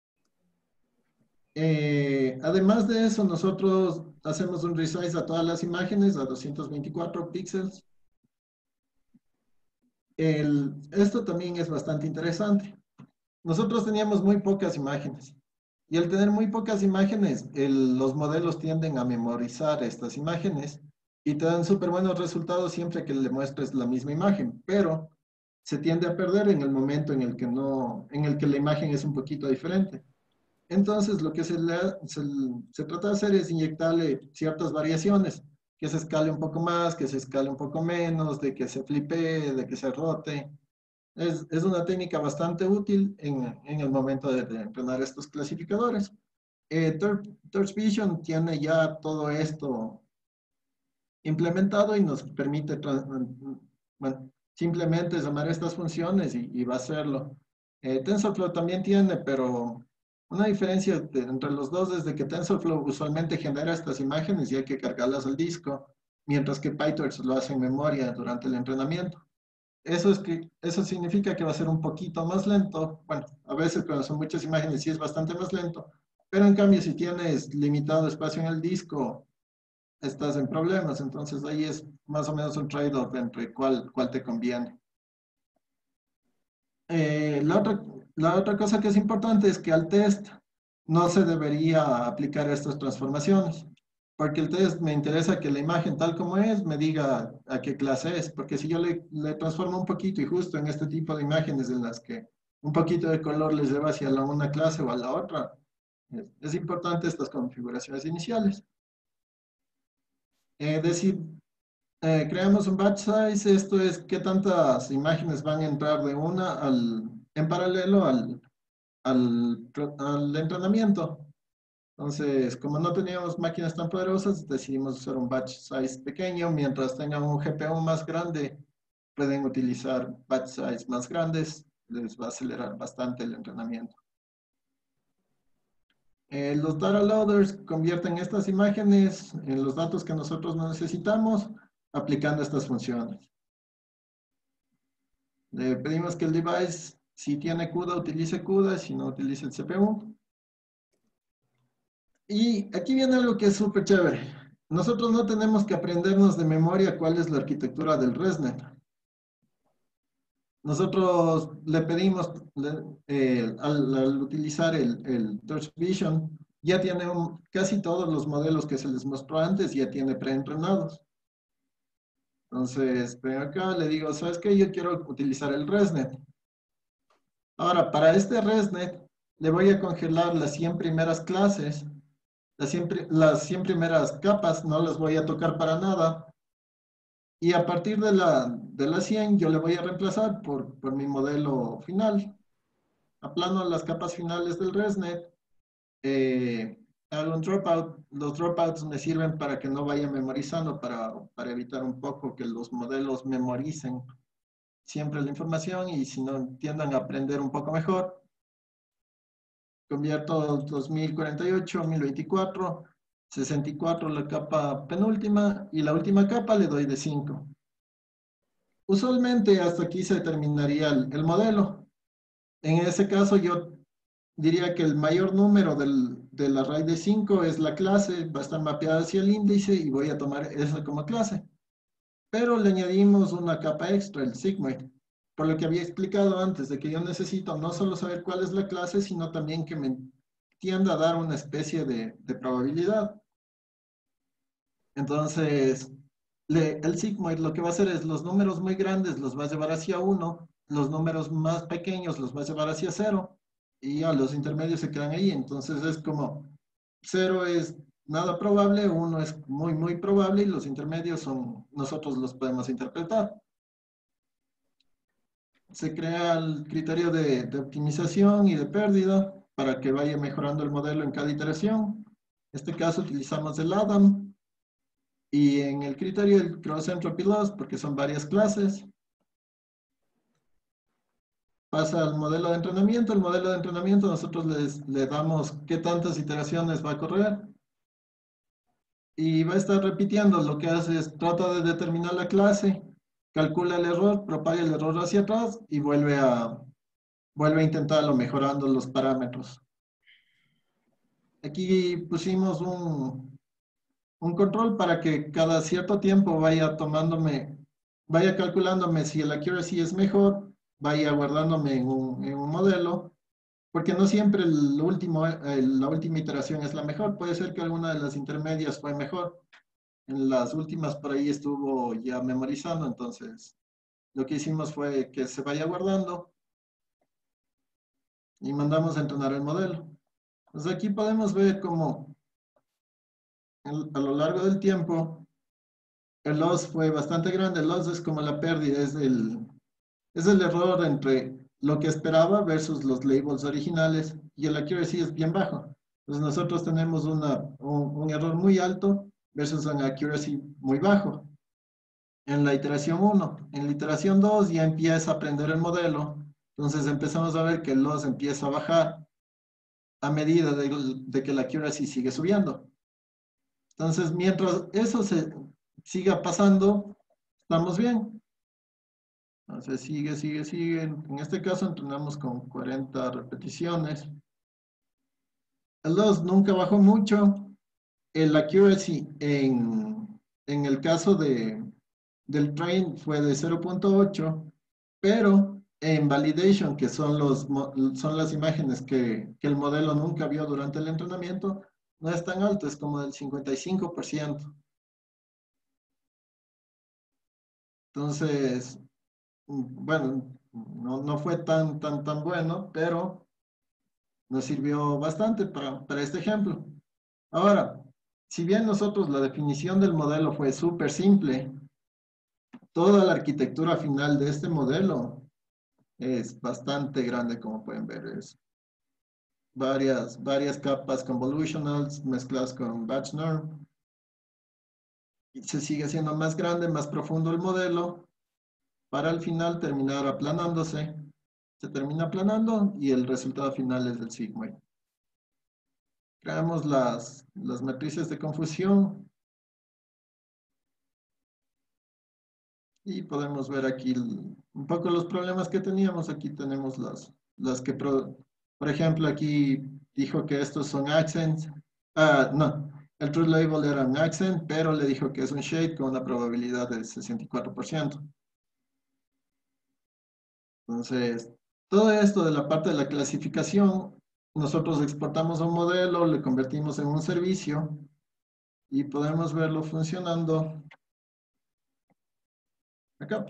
Además de eso, nosotros hacemos un resize a todas las imágenes a 224 píxeles. Esto también es bastante interesante. Nosotros teníamos muy pocas imágenes. Y al tener muy pocas imágenes, los modelos tienden a memorizar estas imágenes y te dan súper buenos resultados siempre que le muestres la misma imagen. Pero se tiende a perder en el momento en el que la imagen es un poquito diferente. Entonces, lo que se trata de hacer es inyectarle ciertas variaciones, que se escale un poco más, que se escale un poco menos, de que se flipee, de que se rote. Es una técnica bastante útil en el momento de entrenar estos clasificadores. Torch Vision tiene ya todo esto implementado y nos permite bueno, simplemente llamar estas funciones y va a hacerlo. TensorFlow también tiene, pero Una diferencia entre los dos es de que TensorFlow usualmente genera estas imágenes y hay que cargarlas al disco, mientras que PyTorch lo hace en memoria durante el entrenamiento. Eso significa que va a ser un poquito más lento. Bueno, a veces cuando son muchas imágenes sí es bastante más lento, pero en cambio si tienes limitado espacio en el disco, estás en problemas. Entonces ahí es más o menos un trade-off entre cuál te conviene. La otra cosa que es importante es que al test no se debería aplicar estas transformaciones, porque el test me interesa que la imagen tal como es me diga a qué clase es, porque si yo le transformo un poquito y justo en este tipo de imágenes en las que un poquito de color les lleva hacia una clase o a la otra, es importante estas configuraciones iniciales. Decir, creamos un batch size, esto es qué tantas imágenes van a entrar de una en paralelo al entrenamiento. Entonces, como no teníamos máquinas tan poderosas, decidimos usar un batch size pequeño. Mientras tengan un GPU más grande, pueden utilizar batch size más grandes. Les va a acelerar bastante el entrenamiento. Los data loaders convierten estas imágenes en los datos que nosotros no necesitamos aplicando estas funciones. Le pedimos que el device, si tiene CUDA, utilice CUDA, si no, utilice el CPU. Y aquí viene algo que es súper chévere. Nosotros no tenemos que aprendernos de memoria cuál es la arquitectura del ResNet. Nosotros le pedimos, al utilizar el Torch Vision, ya tiene casi todos los modelos que se les mostró antes, ya tiene preentrenados. Entonces, ven acá, le digo, ¿sabes qué? Yo quiero utilizar el ResNet. Ahora, para este ResNet, le voy a congelar las 100 primeras clases. Las 100 primeras capas no las voy a tocar para nada. Y a partir de la 100 yo le voy a reemplazar por mi modelo final. Aplano las capas finales del ResNet. Hago un dropout. Los dropouts me sirven para que no vaya memorizando, para evitar un poco que los modelos memoricen siempre la información y si no tiendan a aprender un poco mejor. Convierto 2048, 1024, 64 la capa penúltima y la última capa le doy de 5. Usualmente hasta aquí se terminaría el modelo. En ese caso yo diría que el mayor número del array de 5 es la clase, va a estar mapeada hacia el índice y voy a tomar eso como clase. Pero le añadimos una capa extra, el sigmoid, por lo que había explicado antes, de que yo necesito no solo saber cuál es la clase, sino también que me tienda a dar una especie de probabilidad. Entonces, el sigmoid lo que va a hacer es los números muy grandes los va a llevar hacia 1, los números más pequeños los va a llevar hacia 0, y ya los intermedios se quedan ahí. Entonces es como 0 es nada probable, 1 es muy, muy probable, y los intermedios nosotros los podemos interpretar. Se crea el criterio de optimización y de pérdida para que vaya mejorando el modelo en cada iteración. En este caso utilizamos el Adam. Y en el criterio el Cross Entropy Loss, porque son varias clases. Pasa al modelo de entrenamiento. El modelo de entrenamiento nosotros le damos qué tantas iteraciones va a correr. Y va a estar repitiendo. Lo que hace es trata de determinar la clase, calcula el error, propaga el error hacia atrás y vuelve a intentarlo mejorando los parámetros. Aquí pusimos un control para que cada cierto tiempo vaya calculándome si el accuracy es mejor, vaya guardándome en un modelo, porque no siempre la última iteración es la mejor. Puede ser que alguna de las intermedias fue mejor. En las últimas por ahí estuvo ya memorizando, entonces lo que hicimos fue que se vaya guardando y mandamos a entrenar el modelo. Entonces aquí podemos ver cómo a lo largo del tiempo el loss fue bastante grande. El loss es como la pérdida, es el error entre lo que esperaba versus los labels originales, y el accuracy es bien bajo. Entonces nosotros tenemos un error muy alto versus un accuracy muy bajo en la iteración 1. En la iteración 2 ya empieza a aprender el modelo, entonces empezamos a ver que el loss empieza a bajar. a medida de que la accuracy sigue subiendo. Entonces, mientras eso se siga pasando, estamos bien. Entonces, sigue. En este caso, entrenamos con 40 repeticiones. El loss nunca bajó mucho. El accuracy en el caso del train fue de 0.8, pero en validation, que son las imágenes que el modelo nunca vio durante el entrenamiento, no es tan alto, es como del 55%. Entonces, bueno, no fue tan bueno, pero nos sirvió bastante para este ejemplo. Ahora, si bien nosotros la definición del modelo fue súper simple, toda la arquitectura final de este modelo es bastante grande, como pueden ver. Es varias capas convolutionals mezcladas con batch norm. Y se sigue haciendo más grande, más profundo el modelo, para al final terminar aplanándose. Se termina aplanando y el resultado final es el sigmoid. Creamos las matrices de confusión. Y podemos ver aquí un poco los problemas que teníamos. Aquí tenemos las que, por ejemplo, aquí dijo que estos son accents. No, el truth label era un accent, pero le dijo que es un shade con una probabilidad del 64%. Entonces, todo esto de la parte de la clasificación, nosotros exportamos a un modelo, le convertimos en un servicio y podemos verlo funcionando acá.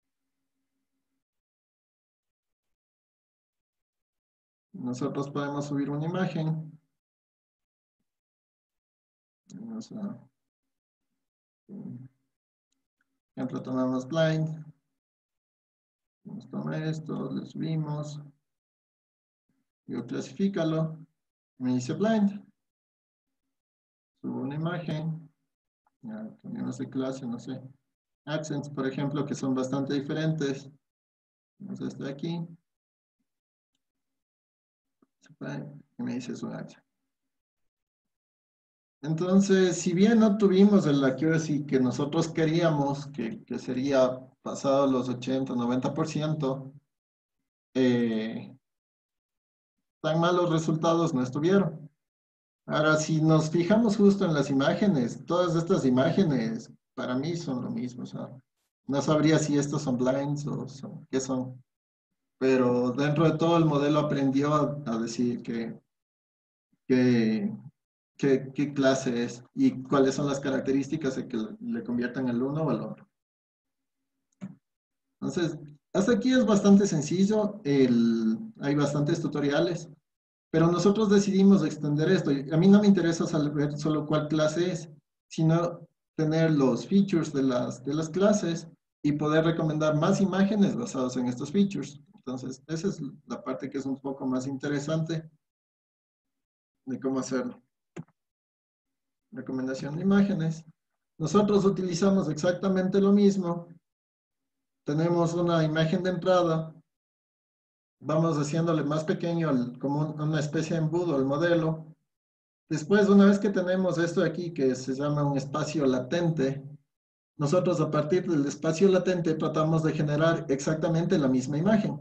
Nosotros podemos subir una imagen. Vamos a, ejemplo, tomamos blind. Nos toma esto, le subimos. Yo clasifícalo. Me dice blind. Subo una imagen. Ya, cambiamos de clase, no sé. Accents, por ejemplo, que son bastante diferentes. Vamos a este de aquí. Y me dice es un accent. Entonces, si bien no tuvimos el accuracy que nosotros queríamos, que sería pasado los 80, 90%, tan malos resultados no estuvieron. Ahora, si nos fijamos justo en las imágenes, todas estas imágenes para mí son lo mismo. O sea, no sabría si estos son blinds o qué son. Pero dentro de todo el modelo aprendió a decir qué clase es y cuáles son las características que le conviertan el uno o el otro. Entonces, hasta aquí es bastante sencillo. Hay bastantes tutoriales. Pero nosotros decidimos extender esto. A mí no me interesa saber solo cuál clase es, sino tener los features de las clases y poder recomendar más imágenes basadas en estos features. Entonces, esa es la parte que es un poco más interesante de cómo hacerlo. Recomendación de imágenes. Nosotros utilizamos exactamente lo mismo. Tenemos una imagen de entrada. Vamos haciéndole más pequeño, como una especie de embudo al modelo. Después, una vez que tenemos esto aquí, que se llama un espacio latente, nosotros a partir del espacio latente tratamos de generar exactamente la misma imagen.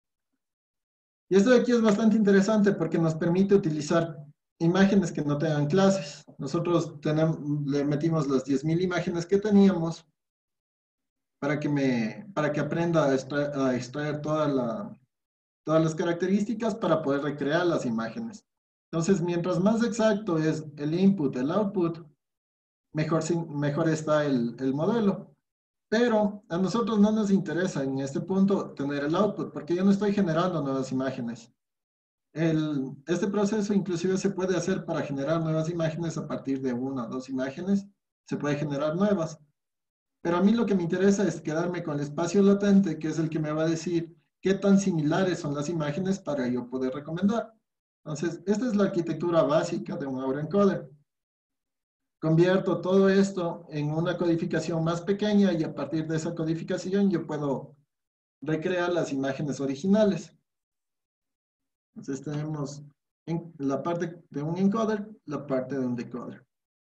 Y esto de aquí es bastante interesante porque nos permite utilizar imágenes que no tengan clases. Nosotros le metimos las 10,000 imágenes que teníamos para que aprenda a extraer todas las características para poder recrear las imágenes. Entonces, mientras más exacto es el input, el output, mejor está el modelo. Pero a nosotros no nos interesa en este punto tener el output, porque yo no estoy generando nuevas imágenes. Este proceso inclusive se puede hacer para generar nuevas imágenes a partir de 1 o 2 imágenes. Se puede generar nuevas. Pero a mí lo que me interesa es quedarme con el espacio latente, que es el que me va a decir qué tan similares son las imágenes para yo poder recomendar. Entonces, esta es la arquitectura básica de un autoencoder. Convierto todo esto en una codificación más pequeña y a partir de esa codificación yo puedo recrear las imágenes originales. Entonces tenemos la parte de un encoder, la parte de un decoder.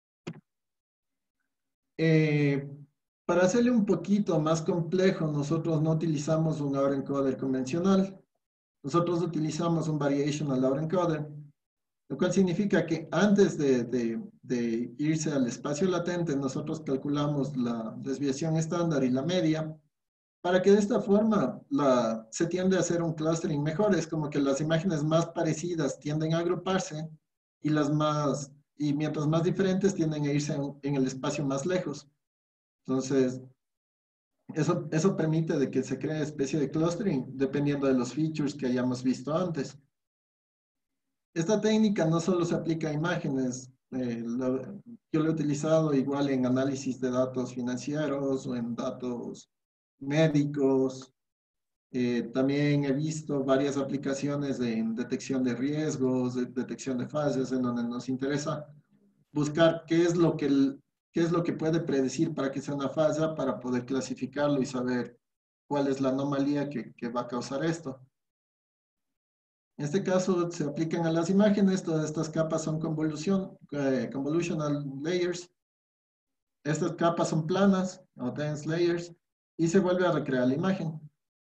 Para hacerle un poquito más complejo, nosotros no utilizamos un autoencoder convencional. Nosotros utilizamos un variational autoencoder, lo cual significa que antes de irse al espacio latente, nosotros calculamos la desviación estándar y la media, para que de esta forma se tiende a hacer un clustering mejor. Es como que las imágenes más parecidas tienden a agruparse y mientras más diferentes tienden a irse en el espacio más lejos. Entonces, eso permite de que se cree especie de clustering dependiendo de los features que hayamos visto antes. Esta técnica no solo se aplica a imágenes, yo lo he utilizado igual en análisis de datos financieros o en datos médicos. También he visto varias aplicaciones en detección de riesgos, de detección de fallas, en donde nos interesa buscar qué es lo que puede predecir para que sea una falla, para poder clasificarlo y saber cuál es la anomalía que va a causar esto. En este caso se aplican a las imágenes, todas estas capas son convolutional layers. Estas capas son planas o dense layers y se vuelve a recrear la imagen.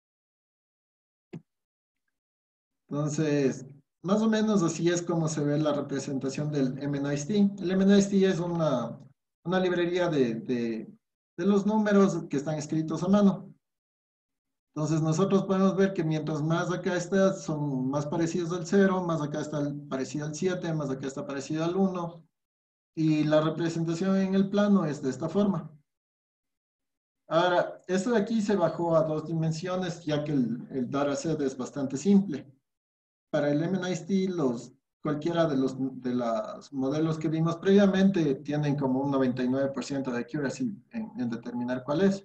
Entonces, más o menos así es como se ve la representación del MNIST. El MNIST es una librería de los números que están escritos a mano. Entonces nosotros podemos ver que mientras más acá está, son más parecidos al 0, más acá está parecido al 7, más acá está parecido al 1. Y la representación en el plano es de esta forma. Ahora, esto de aquí se bajó a 2 dimensiones, ya que el dataset es bastante simple. Para el MNIST, cualquiera de los modelos que vimos previamente tienen como un 99% de accuracy en determinar cuál es.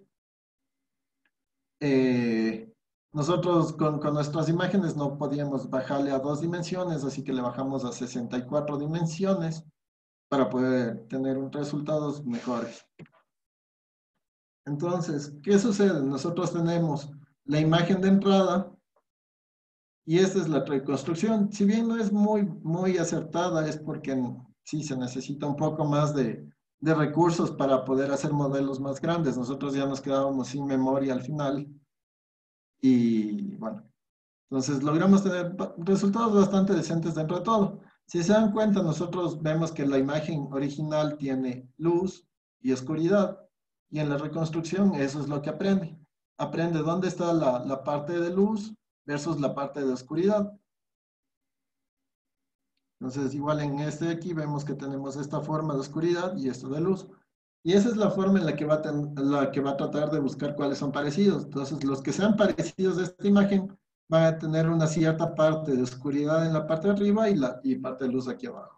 Nosotros con nuestras imágenes no podíamos bajarle a 2 dimensiones, así que le bajamos a 64 dimensiones para poder tener resultados mejores. Entonces, ¿qué sucede? Nosotros tenemos la imagen de entrada y esta es la reconstrucción. Si bien no es muy acertada, es porque sí se necesita un poco más de recursos para poder hacer modelos más grandes. Nosotros ya nos quedábamos sin memoria al final. Y bueno, entonces logramos tener resultados bastante decentes dentro de todo. Si se dan cuenta, nosotros vemos que la imagen original tiene luz y oscuridad. Y en la reconstrucción eso es lo que aprende. Aprende dónde está la parte de luz versus la parte de oscuridad. Entonces, igual en este de aquí vemos que tenemos esta forma de oscuridad y esto de luz. Y esa es la forma en la que va a tratar de buscar cuáles son parecidos. Entonces, los que sean parecidos de esta imagen van a tener una cierta parte de oscuridad en la parte de arriba y parte de luz aquí abajo.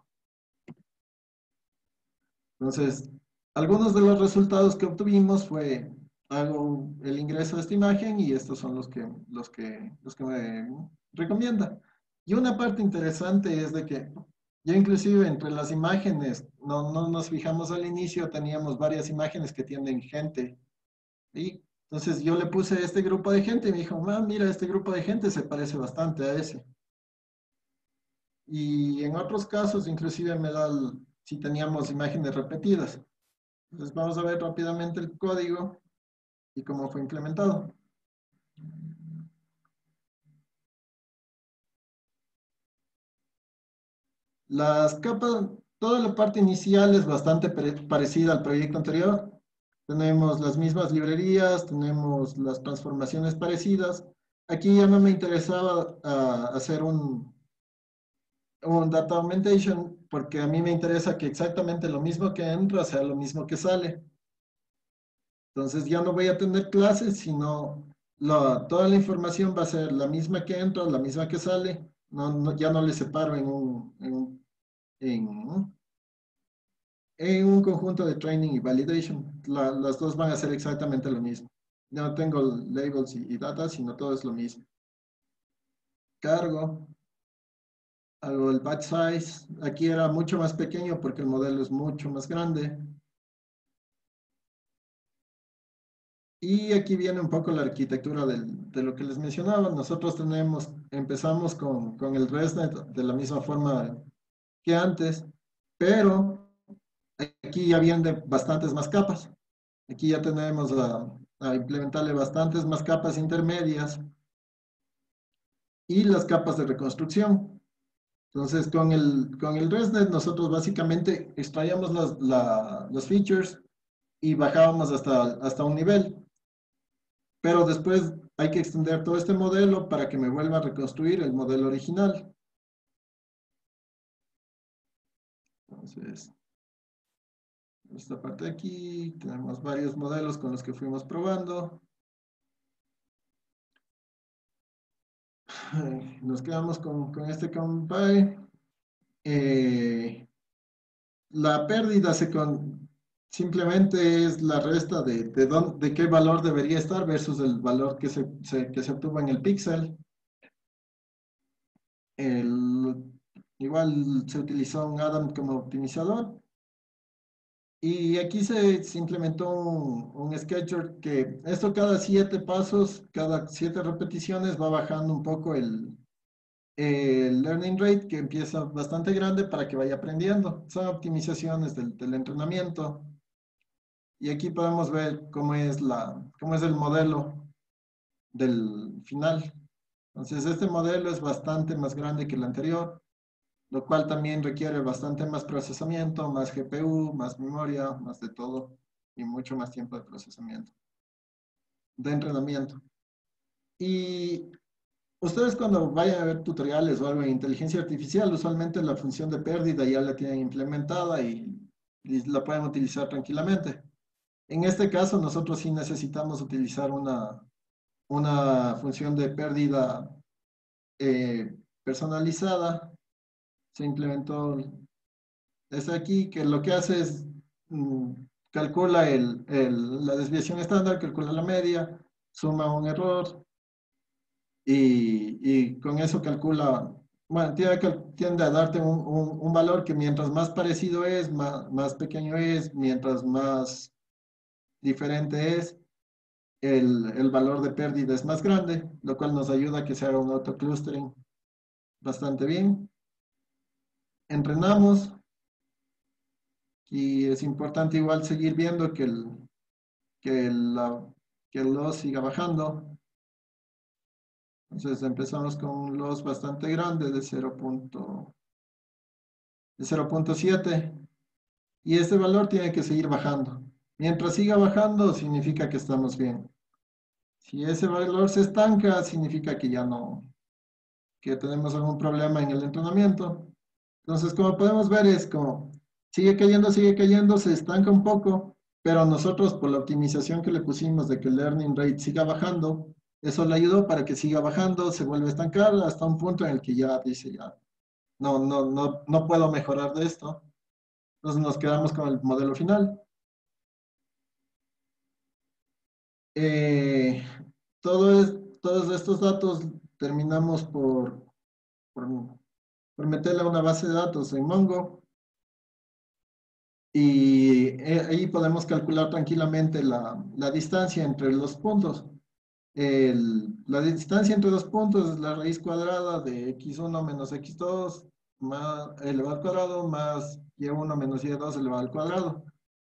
Entonces, algunos de los resultados que obtuvimos fue, hago el ingreso de esta imagen y estos son los que me recomienda. Y una parte interesante es de que yo inclusive entre las imágenes, no nos fijamos al inicio, teníamos varias imágenes que tienen gente. Y entonces yo le puse este grupo de gente y me dijo, mira, este grupo de gente se parece bastante a ese. Y en otros casos inclusive me da si teníamos imágenes repetidas. Entonces vamos a ver rápidamente el código y cómo fue implementado. Las capas, toda la parte inicial es bastante parecida al proyecto anterior. Tenemos las mismas librerías, tenemos las transformaciones parecidas. Aquí ya no me interesaba hacer un data augmentation porque a mí me interesa que exactamente lo mismo que entra sea lo mismo que sale. Entonces ya no voy a tener clases, sino toda la información va a ser la misma que entra, la misma que sale. Ya no le separo en un conjunto de training y validation. Las dos van a ser exactamente lo mismo. Ya no tengo labels y data, sino todo es lo mismo. Cargo. Hago el batch size. Aquí era mucho más pequeño porque el modelo es mucho más grande. Y aquí viene un poco la arquitectura de lo que les mencionaba. Nosotros empezamos con el ResNet de la misma forma que antes, pero aquí ya vienen bastantes más capas. Aquí ya tenemos a implementarle bastantes más capas intermedias y las capas de reconstrucción. Entonces, con el ResNet nosotros básicamente extraíamos los features y bajábamos hasta un nivel. Pero después hay que extender todo este modelo para que me vuelva a reconstruir el modelo original. Entonces, esta parte de aquí, tenemos varios modelos con los que fuimos probando. Nos quedamos con este compay. La pérdida simplemente es la resta de qué valor debería estar versus el valor que se obtuvo en el píxel. Igual se utilizó un Adam como optimizador. Y aquí se implementó un scheduler que esto cada 7 pasos, cada 7 repeticiones va bajando un poco el learning rate, que empieza bastante grande para que vaya aprendiendo. Son optimizaciones del entrenamiento. Y aquí podemos ver cómo es el modelo del final. Entonces, este modelo es bastante más grande que el anterior, lo cual también requiere bastante más procesamiento, más GPU, más memoria, más de todo, y mucho más tiempo de procesamiento, de entrenamiento. Y ustedes cuando vayan a ver tutoriales o algo en inteligencia artificial, usualmente la función de pérdida ya la tienen implementada y la pueden utilizar tranquilamente. En este caso, nosotros sí necesitamos utilizar una función de pérdida personalizada. Se implementó es aquí, que lo que hace es calcula la desviación estándar, calcula la media, suma un error y con eso calcula, bueno, tiende a darte un valor que mientras más parecido es, más pequeño es, mientras más diferente es, el valor de pérdida es más grande, lo cual nos ayuda a que se haga un auto-clustering bastante bien. Entrenamos y es importante igual seguir viendo que el loss siga bajando. Entonces empezamos con un loss bastante grande de 0.7 y este valor tiene que seguir bajando. Mientras siga bajando significa que estamos bien. Si ese valor se estanca, significa que ya no, que tenemos algún problema en el entrenamiento. Entonces, como podemos ver, es como sigue cayendo, se estanca un poco, pero nosotros por la optimización que le pusimos de que el learning rate siga bajando, eso le ayudó para que siga bajando, se vuelve a estancar hasta un punto en el que ya dice, ya, no puedo mejorar de esto. Entonces nos quedamos con el modelo final. Eh, todos estos datos terminamos por, por meterle a una base de datos en Mongo. Y ahí podemos calcular tranquilamente la distancia entre los puntos. La distancia entre dos puntos es la raíz cuadrada de x1 menos x2 más elevado al cuadrado más y1 menos y2 elevado al cuadrado.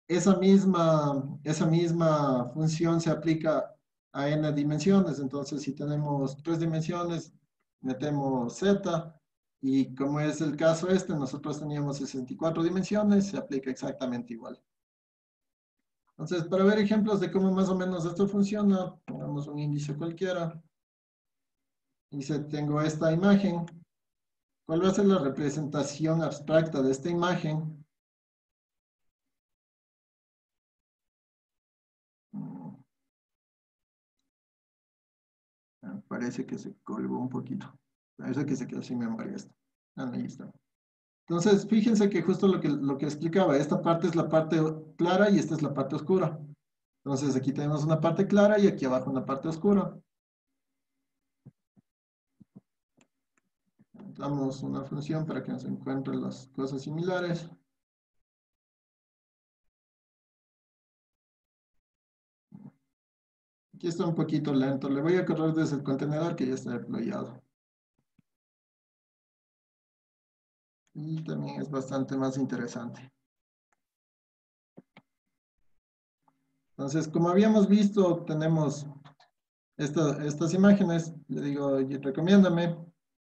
Esa misma función se aplica a n dimensiones. Entonces, si tenemos 3 dimensiones, metemos z. Y como es el caso nosotros teníamos 64 dimensiones, se aplica exactamente igual. Entonces, para ver ejemplos de cómo más o menos esto funciona, pongamos un índice cualquiera. Dice, tengo esta imagen. ¿Cuál va a ser la representación abstracta de esta imagen? Parece que se colgó un poquito. Parece que se quedó sin memoria esto. Ahí está. Entonces, fíjense que justo lo que explicaba, esta parte es la parte clara y esta es la parte oscura. Entonces, aquí tenemos una parte clara y aquí abajo una parte oscura. Damos una función para que nos encuentre las cosas similares. Aquí está un poquito lento. Le voy a correr desde el contenedor que ya está deployado. Y también es bastante más interesante. Entonces, como habíamos visto, tenemos estas imágenes. Le digo, "Oye, recomiéndame".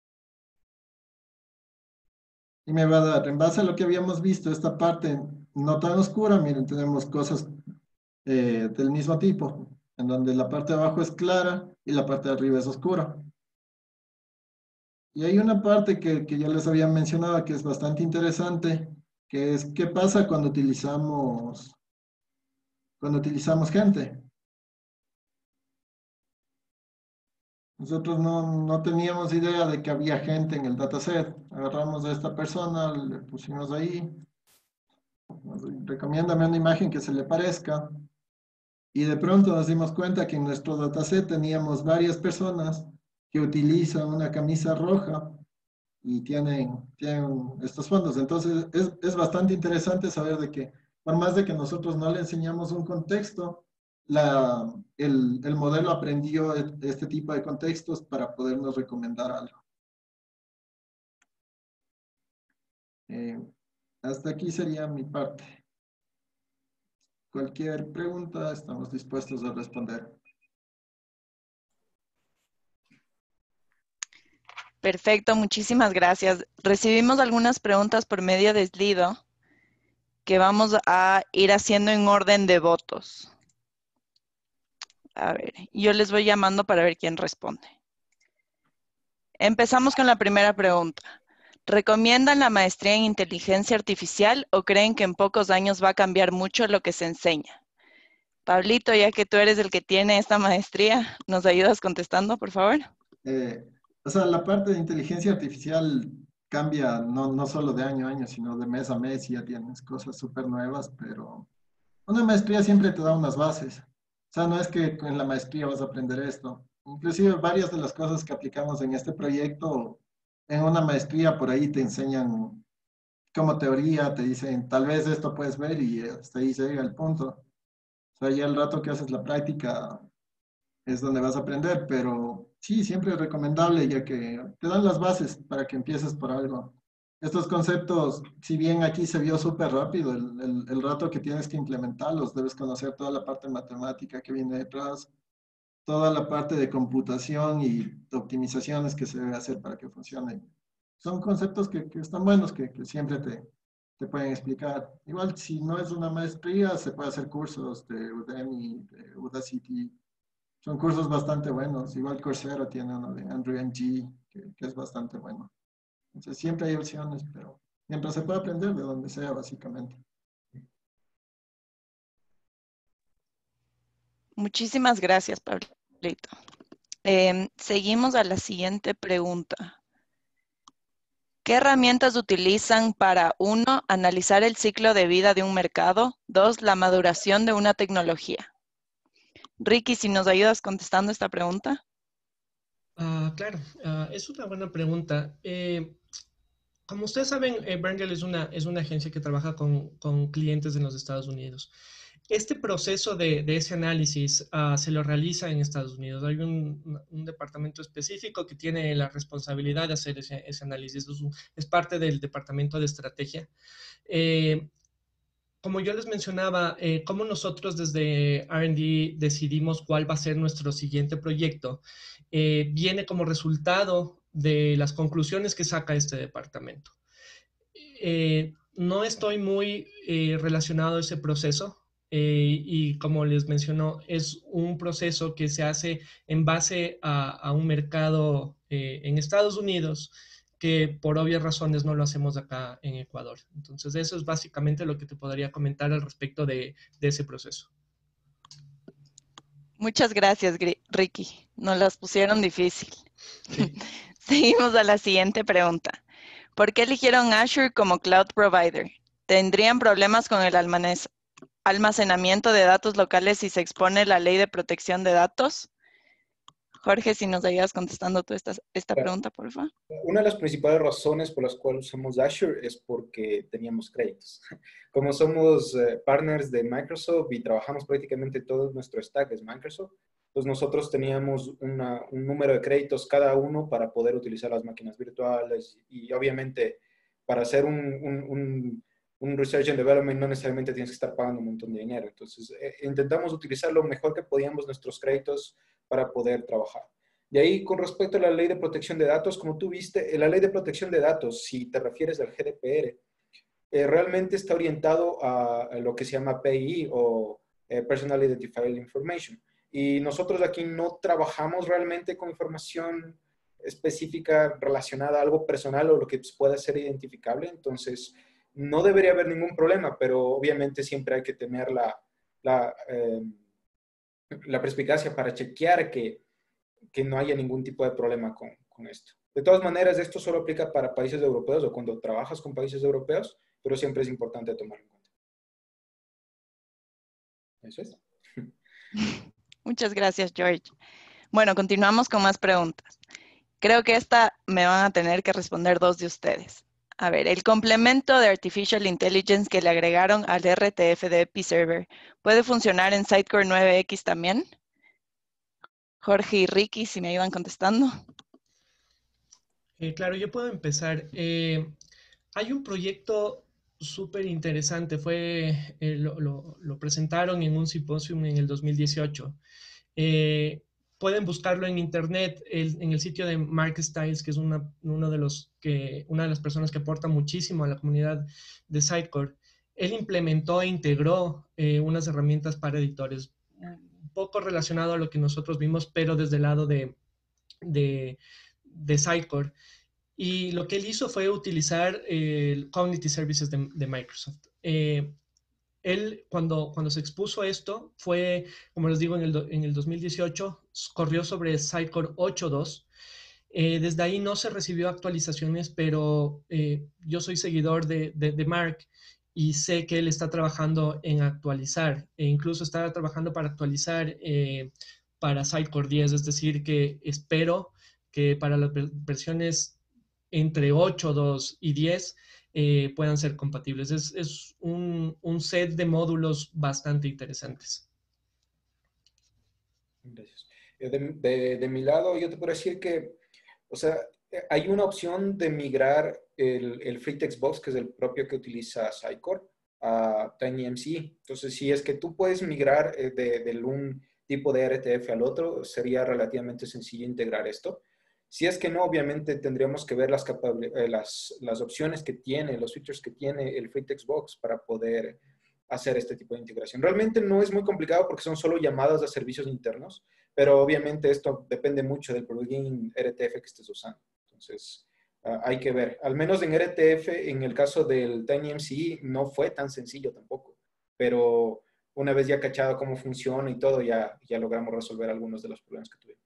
Y me va a dar, en base a lo que habíamos visto, esta parte no tan oscura. Miren, tenemos cosas del mismo tipo, en donde la parte de abajo es clara y la parte de arriba es oscura. Y hay una parte que ya les había mencionado que es bastante interesante, que es qué pasa cuando utilizamos gente. Nosotros no teníamos idea de que había gente en el dataset. Agarramos a esta persona, le pusimos ahí, recomiéndame una imagen que se le parezca. Y de pronto nos dimos cuenta que en nuestro dataset teníamos varias personas que utilizan una camisa roja y tienen estos fondos. Entonces, es bastante interesante saber de que, por más de que nosotros no le enseñamos un contexto, el modelo aprendió este tipo de contextos para podernos recomendar algo. Hasta aquí sería mi parte. Cualquier pregunta, estamos dispuestos a responder. Perfecto, muchísimas gracias. Recibimos algunas preguntas por medio de Slido que vamos a ir haciendo en orden de votos. A ver, yo les voy llamando para ver quién responde. Empezamos con la primera pregunta. ¿Recomiendan la maestría en inteligencia artificial o creen que en pocos años va a cambiar mucho lo que se enseña? Pablito, ya que tú eres el que tiene esta maestría, ¿nos ayudas contestando, por favor? O sea, la parte de inteligencia artificial cambia no solo de año a año, sino de mes a mes y ya tienes cosas súper nuevas, pero una maestría siempre te da unas bases. O sea, no es que en la maestría vas a aprender esto. Inclusive varias de las cosas que aplicamos en este proyecto, en una maestría por ahí te enseñan como teoría, te dicen, tal vez esto puedes ver y hasta ahí se llega el punto. O sea, ya el rato que haces la práctica es donde vas a aprender, pero sí, siempre es recomendable ya que te dan las bases para que empieces por algo. Estos conceptos, si bien aquí se vio súper rápido, el rato que tienes que implementarlos, debes conocer toda la parte matemática que viene detrás, toda la parte de computación y optimizaciones que se debe hacer para que funcionen. Son conceptos que están buenos, que siempre te pueden explicar. Igual, si no es una maestría, se puede hacer cursos de Udemy, de Udacity. Son cursos bastante buenos. Igual Coursera tiene uno de Andrew Ng, que es bastante bueno. Entonces siempre hay opciones, pero mientras se puede aprender de donde sea, básicamente. Muchísimas gracias, Pablito. Seguimos a la siguiente pregunta. ¿Qué herramientas utilizan para, 1, analizar el ciclo de vida de un mercado? 2, la maduración de una tecnología. Ricky, si nos ayudas contestando esta pregunta. Claro, es una buena pregunta. Como ustedes saben, Berndale es una agencia que trabaja con clientes en los Estados Unidos. Este proceso de ese análisis se lo realiza en Estados Unidos. Hay un departamento específico que tiene la responsabilidad de hacer ese análisis. Es parte del departamento de estrategia. Como yo les mencionaba, cómo nosotros desde R&D decidimos cuál va a ser nuestro siguiente proyecto, viene como resultado de las conclusiones que saca este departamento. No estoy muy relacionado a ese proceso y como les mencionó, es un proceso que se hace en base a un mercado en Estados Unidos que por obvias razones no lo hacemos acá en Ecuador. Entonces eso es básicamente lo que te podría comentar al respecto de ese proceso. Muchas gracias, Ricky. Nos las pusieron difícil. Sí. Seguimos a la siguiente pregunta. ¿Por qué eligieron Azure como cloud provider? ¿Tendrían problemas con el almacenamiento de datos locales si se expone la ley de protección de datos? Jorge, si nos ayudas contestando tú esta pregunta, por favor. Una de las principales razones por las cuales usamos Azure es porque teníamos créditos. Como somos partners de Microsoft y trabajamos prácticamente todo nuestro stack es Microsoft, Entonces nosotros teníamos un número de créditos cada uno para poder utilizar las máquinas virtuales y obviamente para hacer un research and development no necesariamente tienes que estar pagando un montón de dinero. Entonces intentamos utilizar lo mejor que podíamos nuestros créditos para poder trabajar. Y ahí con respecto a la ley de protección de datos, como tú viste, la ley de protección de datos, si te refieres al GDPR, realmente está orientado a lo que se llama PII o Personal Identifiable Information. Y nosotros aquí no trabajamos realmente con información específica relacionada a algo personal o lo que pueda ser identificable. Entonces, no debería haber ningún problema, pero obviamente siempre hay que tener la perspicacia para chequear que no haya ningún tipo de problema con esto. De todas maneras, esto solo aplica para países europeos o cuando trabajas con países europeos, pero siempre es importante tomarlo en cuenta. Eso es. Muchas gracias, George. Bueno, continuamos con más preguntas. Creo que esta me van a tener que responder dos de ustedes. A ver, el complemento de Artificial Intelligence que le agregaron al RTF de EpiServer, ¿puede funcionar en Sitecore 9X también? Jorge y Ricky, si me ayudan contestando. Claro, yo puedo empezar. Hay un proyecto súper interesante, lo presentaron en un simposio en el 2018. Pueden buscarlo en internet, en el sitio de Mark Stiles, que es una de las personas que aporta muchísimo a la comunidad de Sitecore. Él implementó e integró unas herramientas para editores, un poco relacionado a lo que nosotros vimos, pero desde el lado de Sitecore. Y lo que él hizo fue utilizar el Community Services de Microsoft. Él, cuando se expuso esto, fue, como les digo, en el 2018, corrió sobre Sitecore 8.2. Desde ahí no se recibió actualizaciones, pero yo soy seguidor de Mark y sé que él está trabajando en actualizar, e incluso está trabajando para actualizar para Sitecore 10, es decir, que espero que para las versiones entre 8.2 y 10 puedan ser compatibles. Es un set de módulos bastante interesantes. Gracias. De mi lado, yo te puedo decir que, o sea, hay una opción de migrar el Free Text Box, que es el propio que utiliza Sitecore, a TinyMC. Entonces, si es que tú puedes migrar de un tipo de RTF al otro, sería relativamente sencillo integrar esto. Si es que no, obviamente tendríamos que ver las opciones que tiene, los features que tiene el Free Text Box para poder hacer este tipo de integración. Realmente no es muy complicado porque son solo llamadas a servicios internos, pero obviamente esto depende mucho del plugin RTF que estés usando. Entonces, hay que ver. Al menos en RTF, en el caso del TinyMC, no fue tan sencillo tampoco, pero una vez ya cachado cómo funciona y todo, ya logramos resolver algunos de los problemas que tuvimos.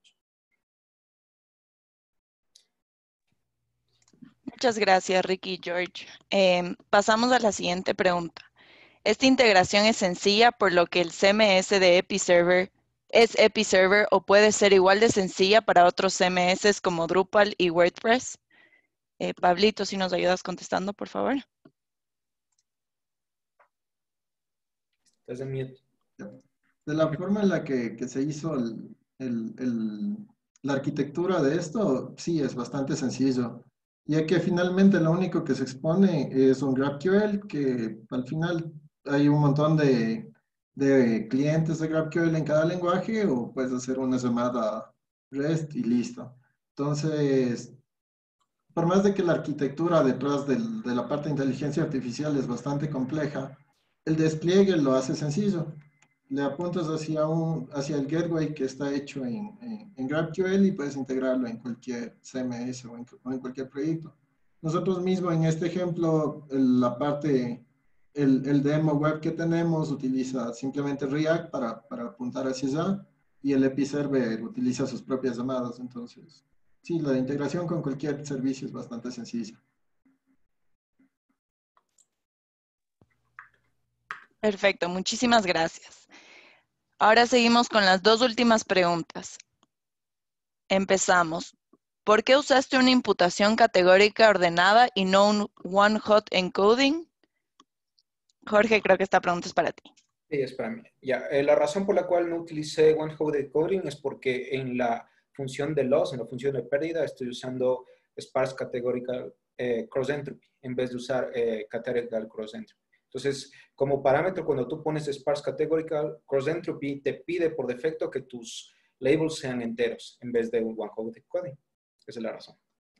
Muchas gracias, Ricky y George. Pasamos a la siguiente pregunta. Esta integración es sencilla, por lo que el CMS de EpiServer es EpiServer o puede ser igual de sencilla para otros CMS como Drupal y WordPress. Pablito, si nos ayudas contestando, por favor. Estás en mute. De la forma en la que se hizo la arquitectura de esto, sí, es bastante sencillo, ya que finalmente lo único que se expone es un GraphQL, que al final hay un montón de clientes de GraphQL en cada lenguaje, o puedes hacer una llamada REST y listo. Entonces, por más de que la arquitectura detrás de la parte de inteligencia artificial es bastante compleja, el despliegue lo hace sencillo. Le apuntas hacia el gateway que está hecho en GraphQL y puedes integrarlo en cualquier CMS o en cualquier proyecto. Nosotros mismos en este ejemplo, el demo web que tenemos utiliza simplemente React para apuntar hacia allá, y el EpiServer utiliza sus propias llamadas. Entonces, sí, la integración con cualquier servicio es bastante sencilla. Perfecto, muchísimas gracias. Ahora seguimos con las dos últimas preguntas. Empezamos. ¿Por qué usaste una imputación categórica ordenada y no un one-hot encoding? Jorge, creo que esta pregunta es para ti. Sí, es para mí. Ya, la razón por la cual no utilicé one-hot decoding es porque en la función de loss, en la función de pérdida, estoy usando sparse categorical cross entropy en vez de usar categorical cross entropy. Entonces, como parámetro, cuando tú pones sparse categorical cross entropy, te pide por defecto que tus labels sean enteros en vez de un one-hot decoding. Esa es la razón.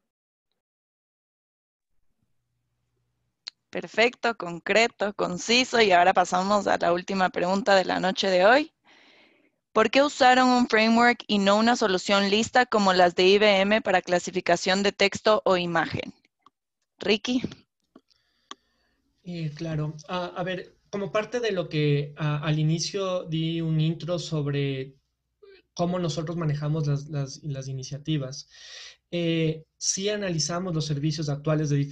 Perfecto, concreto, conciso. Y ahora pasamos a la última pregunta de la noche de hoy. ¿Por qué usaron un framework y no una solución lista como las de IBM para clasificación de texto o imagen? Ricky. Claro. A ver, como parte de lo que al inicio di un intro sobre cómo nosotros manejamos las iniciativas, sí analizamos los servicios actuales de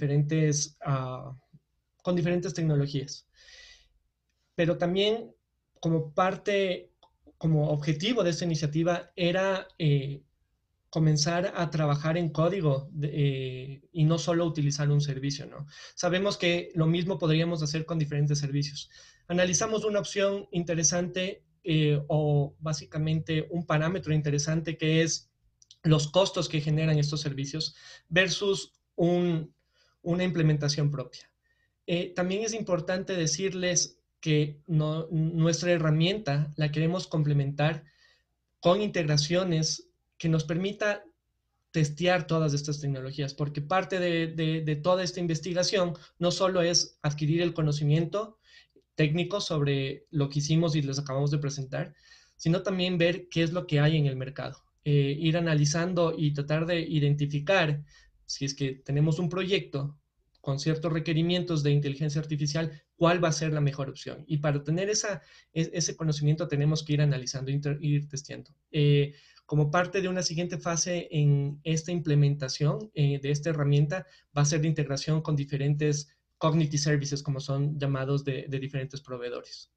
con diferentes tecnologías, pero también como parte, como objetivo de esta iniciativa era comenzar a trabajar en código y no solo utilizar un servicio, ¿no? Sabemos que lo mismo podríamos hacer con diferentes servicios. Analizamos una opción interesante o básicamente un parámetro interesante que es los costos que generan estos servicios versus una implementación propia. También es importante decirles que nuestra herramienta la queremos complementar con integraciones que nos permita testear todas estas tecnologías, porque parte de toda esta investigación no solo es adquirir el conocimiento técnico sobre lo que hicimos y les acabamos de presentar, sino también ver qué es lo que hay en el mercado. Ir analizando y tratar de identificar si es que tenemos un proyecto con ciertos requerimientos de inteligencia artificial, cuál va a ser la mejor opción. Y para tener ese conocimiento tenemos que ir analizando, ir testeando. Como parte de una siguiente fase en esta implementación de esta herramienta va a ser la integración con diferentes Cognitive Services, como son llamados de diferentes proveedores.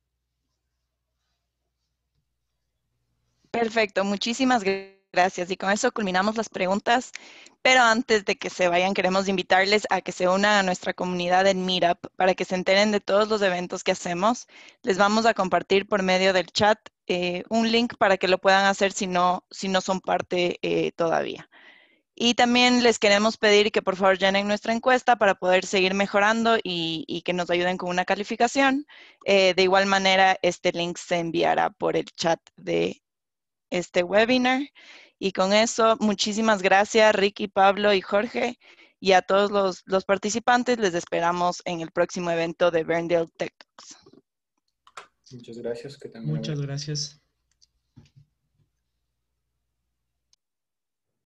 Perfecto, muchísimas gracias. Y con eso culminamos las preguntas. Pero antes de que se vayan, queremos invitarles a que se unan a nuestra comunidad en Meetup para que se enteren de todos los eventos que hacemos. Les vamos a compartir por medio del chat un link para que lo puedan hacer si no son parte todavía. Y también les queremos pedir que por favor llenen nuestra encuesta para poder seguir mejorando y que nos ayuden con una calificación. De igual manera, este link se enviará por el chat de este webinar. Y con eso, muchísimas gracias, Ricky, Pablo y Jorge. Y a todos los participantes les esperamos en el próximo evento de Verndale Tech Talks. Muchas gracias. Muchas gracias.